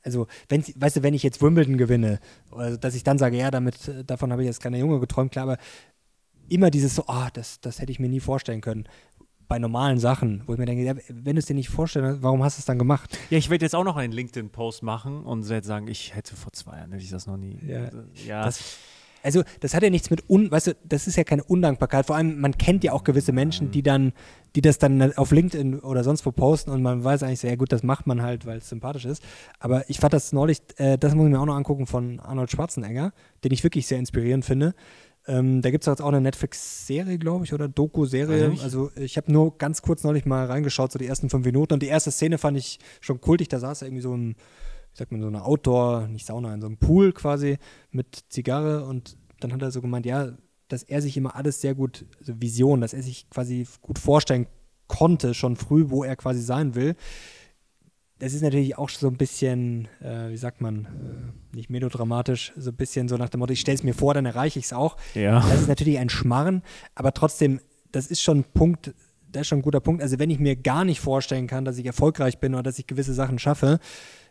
wenn ich jetzt Wimbledon gewinne, oder dass ich dann sage, ja, davon habe ich als kleiner Junge geträumt, klar, aber immer dieses so, das hätte ich mir nie vorstellen können. Bei normalen Sachen, wo ich mir denke, ja, wenn du es dir nicht vorstellst, warum hast du es dann gemacht? Ja, ich werde jetzt auch noch einen LinkedIn-Post machen und werde sagen, ich hätte vor 2 Jahren, hätte ich das noch nie. Ja. Das hat ja nichts mit, das ist ja keine Undankbarkeit. Vor allem, man kennt ja auch gewisse Menschen, die das dann auf LinkedIn oder sonst wo posten und man weiß eigentlich so, ja gut, das macht man halt, weil es sympathisch ist. Aber ich fand das neulich, das muss ich mir auch noch angucken von Arnold Schwarzenegger, den ich wirklich sehr inspirierend finde. Da gibt es jetzt auch eine Netflix-Serie, glaube ich, oder Doku-Serie. Also ich habe nur ganz kurz neulich mal reingeschaut, so die ersten 5 Minuten. Und die erste Szene fand ich schon kultig. Da saß er irgendwie so in so einer Outdoor, nicht Sauna, in so einem Pool quasi mit Zigarre. Und dann hat er so gemeint, ja, dass er sich immer alles sehr gut, also Vision, dass er sich quasi gut vorstellen konnte, schon früh, wo er quasi sein will. Das ist natürlich auch so ein bisschen, wie sagt man, nicht melodramatisch, so ein bisschen so nach dem Motto, ich stelle es mir vor, dann erreiche ich es auch. Ja. Das ist natürlich ein Schmarren, aber trotzdem, das ist schon ein guter Punkt. Also wenn ich mir gar nicht vorstellen kann, dass ich erfolgreich bin oder dass ich gewisse Sachen schaffe,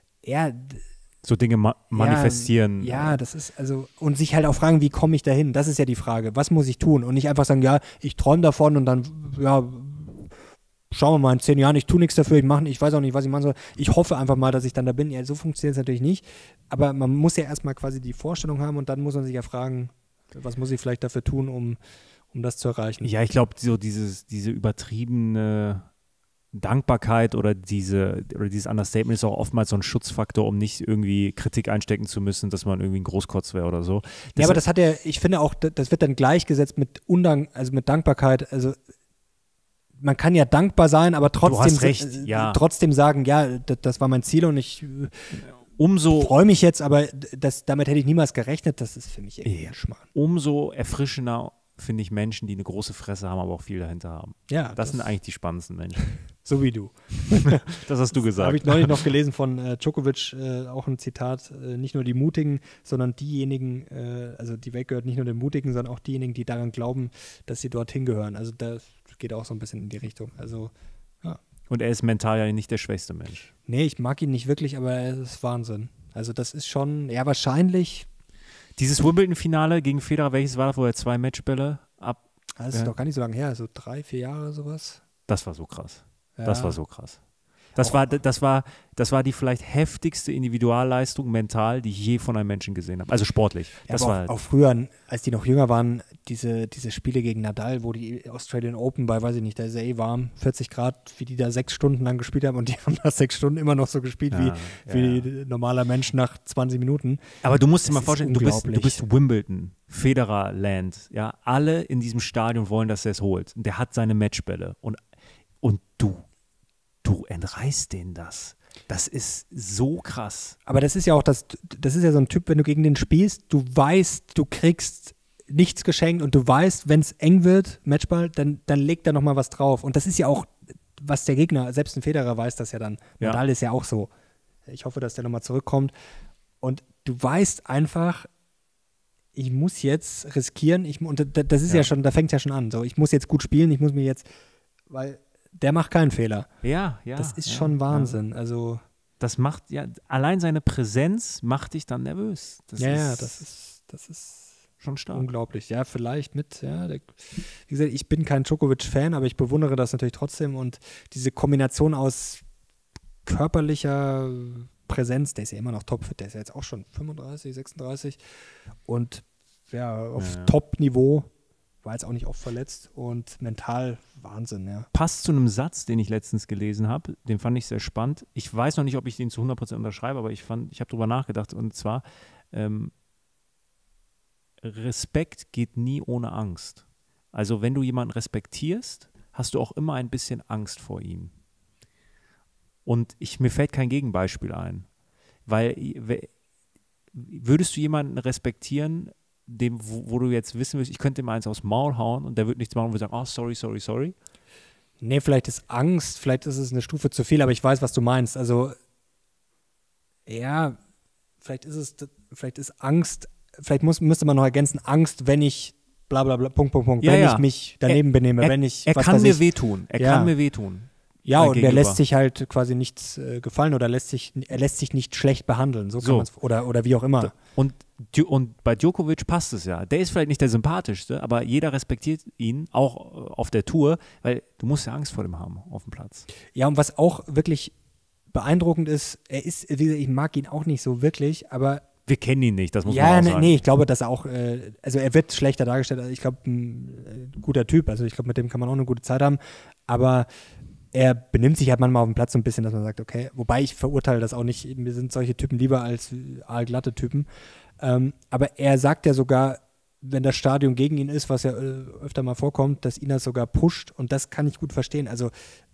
so Dinge manifestieren. Ja, das ist und sich halt auch fragen, wie komme ich dahin? Das ist ja die Frage. Was muss ich tun? Und nicht einfach sagen, ja, ich träume davon und dann, schauen wir mal, in 10 Jahren, ich tue nichts dafür, ich weiß auch nicht, was ich machen soll. Ich hoffe einfach mal, dass ich dann da bin. Ja, so funktioniert es natürlich nicht. Aber man muss ja erstmal quasi die Vorstellung haben und dann muss man sich ja fragen, was muss ich vielleicht dafür tun, um das zu erreichen. Ja, ich glaube, so diese übertriebene Dankbarkeit oder dieses Understatement ist auch oftmals so ein Schutzfaktor, um nicht irgendwie Kritik einstecken zu müssen, dass man irgendwie ein Großkotz wäre oder so. Ja, aber ich finde auch, das wird dann gleichgesetzt mit mit Dankbarkeit. Also man kann ja dankbar sein, aber trotzdem sagen, ja, das war mein Ziel und ich freue mich jetzt, aber damit hätte ich niemals gerechnet. Das ist für mich irgendwie ein Schmarrn. Umso erfrischender finde ich Menschen, die eine große Fresse haben, aber auch viel dahinter haben. Ja, das sind eigentlich die spannendsten Menschen. So wie du. Das hast du gesagt. Habe ich neulich noch gelesen von Djokovic, auch ein Zitat, nicht nur die Mutigen, sondern diejenigen, also die Welt gehört nicht nur den Mutigen, sondern auch diejenigen, die daran glauben, dass sie dorthin gehören. Also das geht auch so ein bisschen in die Richtung. Also, ja. Und er ist mental ja nicht der schwächste Mensch. Nee, ich mag ihn nicht wirklich, aber er ist Wahnsinn. Also das ist schon, ja wahrscheinlich. Dieses Wimbledon-Finale gegen Federer, welches war das, wo er 2 Matchbälle ab... Das ist doch gar nicht so lange her, so 3, 4 Jahre sowas. Das war so krass. Ja. Das war so krass. Das war die vielleicht heftigste Individualleistung mental, die ich je von einem Menschen gesehen habe. Also sportlich. Ja, das war auch früher, als die noch jünger waren, diese Spiele gegen Nadal, wo die Australian Open bei, weiß ich nicht, da ist ja warm, 40 Grad, wie die da 6 Stunden lang gespielt haben und die haben da 6 Stunden immer noch so gespielt wie normaler Mensch nach 20 Minuten. Aber du musst dir mal vorstellen, du bist Wimbledon, Federer-Land, ja, alle in diesem Stadion wollen, dass er es holt. Und der hat seine Matchbälle und du entreißt denen das. Das ist so krass. Aber das ist ja auch das ist ja so ein Typ, wenn du gegen den spielst, du weißt, du kriegst nichts geschenkt und du weißt, wenn es eng wird, Matchball, dann legt er nochmal was drauf. Und das ist ja auch, was der Gegner, selbst ein Federer weiß das ja dann. Ja. Nadal ist ja auch so. Ich hoffe, dass der nochmal zurückkommt. Und du weißt einfach, ich muss jetzt riskieren, das ist ja schon, da fängt es ja schon an. So, ich muss jetzt gut spielen, ich muss mir jetzt, weil der macht keinen Fehler. Ja. Das ist schon Wahnsinn. Also das macht, allein seine Präsenz macht dich dann nervös. Das ist schon stark. Unglaublich. Ja, vielleicht wie gesagt, ich bin kein Djokovic-Fan, aber ich bewundere das natürlich trotzdem und diese Kombination aus körperlicher Präsenz, der ist ja immer noch topfit, der ist ja jetzt auch schon 35, 36 und auf Top-Niveau, war jetzt auch nicht oft verletzt und mental Wahnsinn, ja. Passt zu einem Satz, den ich letztens gelesen habe, den fand ich sehr spannend. Ich weiß noch nicht, ob ich den zu 100% unterschreibe, aber ich habe drüber nachgedacht und zwar Respekt geht nie ohne Angst. Also wenn du jemanden respektierst, hast du auch immer ein bisschen Angst vor ihm. Und mir fällt kein Gegenbeispiel ein. Weil würdest du jemanden respektieren, wo du jetzt wissen willst, ich könnte ihm eins aufs Maul hauen und der wird nichts machen und würde sagen, oh, sorry. Nee, vielleicht ist Angst, vielleicht ist es eine Stufe zu viel, aber ich weiß, was du meinst. Also, ja, vielleicht ist Angst, müsste man noch ergänzen, Angst, wenn ich bla bla bla, Punkt, wenn ich mich daneben benehme, wenn ich Er kann mir wehtun. Ja, und er lässt sich halt quasi nichts gefallen oder er lässt sich nicht schlecht behandeln, so kann man es, oder wie auch immer. Und bei Djokovic passt es ja. Der ist vielleicht nicht der sympathischste, aber jeder respektiert ihn, auch auf der Tour, weil du musst ja Angst vor dem haben auf dem Platz. Ja, und was auch wirklich beeindruckend ist, wie gesagt, ich mag ihn auch nicht so wirklich, aber wir kennen ihn nicht, das muss man auch sagen. Nee, ich glaube, dass er auch, also er wird schlechter dargestellt, also ich glaube, ein guter Typ, also ich glaube, mit dem kann man auch eine gute Zeit haben, aber er benimmt sich halt manchmal auf dem Platz so ein bisschen, dass man sagt, okay, wobei ich verurteile das auch nicht, mir sind solche Typen lieber als aalglatte Typen, aber er sagt ja sogar, wenn das Stadion gegen ihn ist, was ja öfter mal vorkommt, dass ihn das sogar pusht und das kann ich gut verstehen, also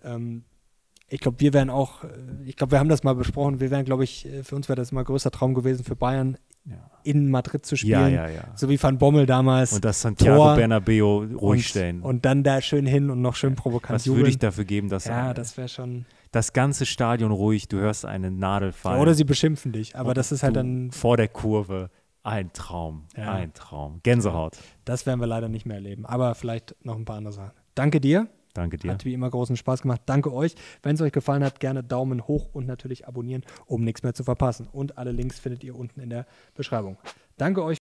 ich glaube, wir haben das mal besprochen, für uns wäre das mal größter Traum gewesen, für Bayern in Madrid zu spielen, so wie Van Bommel damals. Und das Santiago Bernabeu ruhig stellen. Und dann da schön hin und noch schön provokant was würde ich dafür geben, dass das wäre schon das ganze Stadion ruhig, du hörst eine Nadel fallen. Oder sie beschimpfen dich, aber das ist halt dann vor der Kurve ein Traum, Gänsehaut. Das werden wir leider nicht mehr erleben, aber vielleicht noch ein paar andere Sachen. Danke dir. Danke dir. Hat wie immer großen Spaß gemacht. Danke euch. Wenn es euch gefallen hat, gerne Daumen hoch und natürlich abonnieren, um nichts mehr zu verpassen. Und alle Links findet ihr unten in der Beschreibung. Danke euch.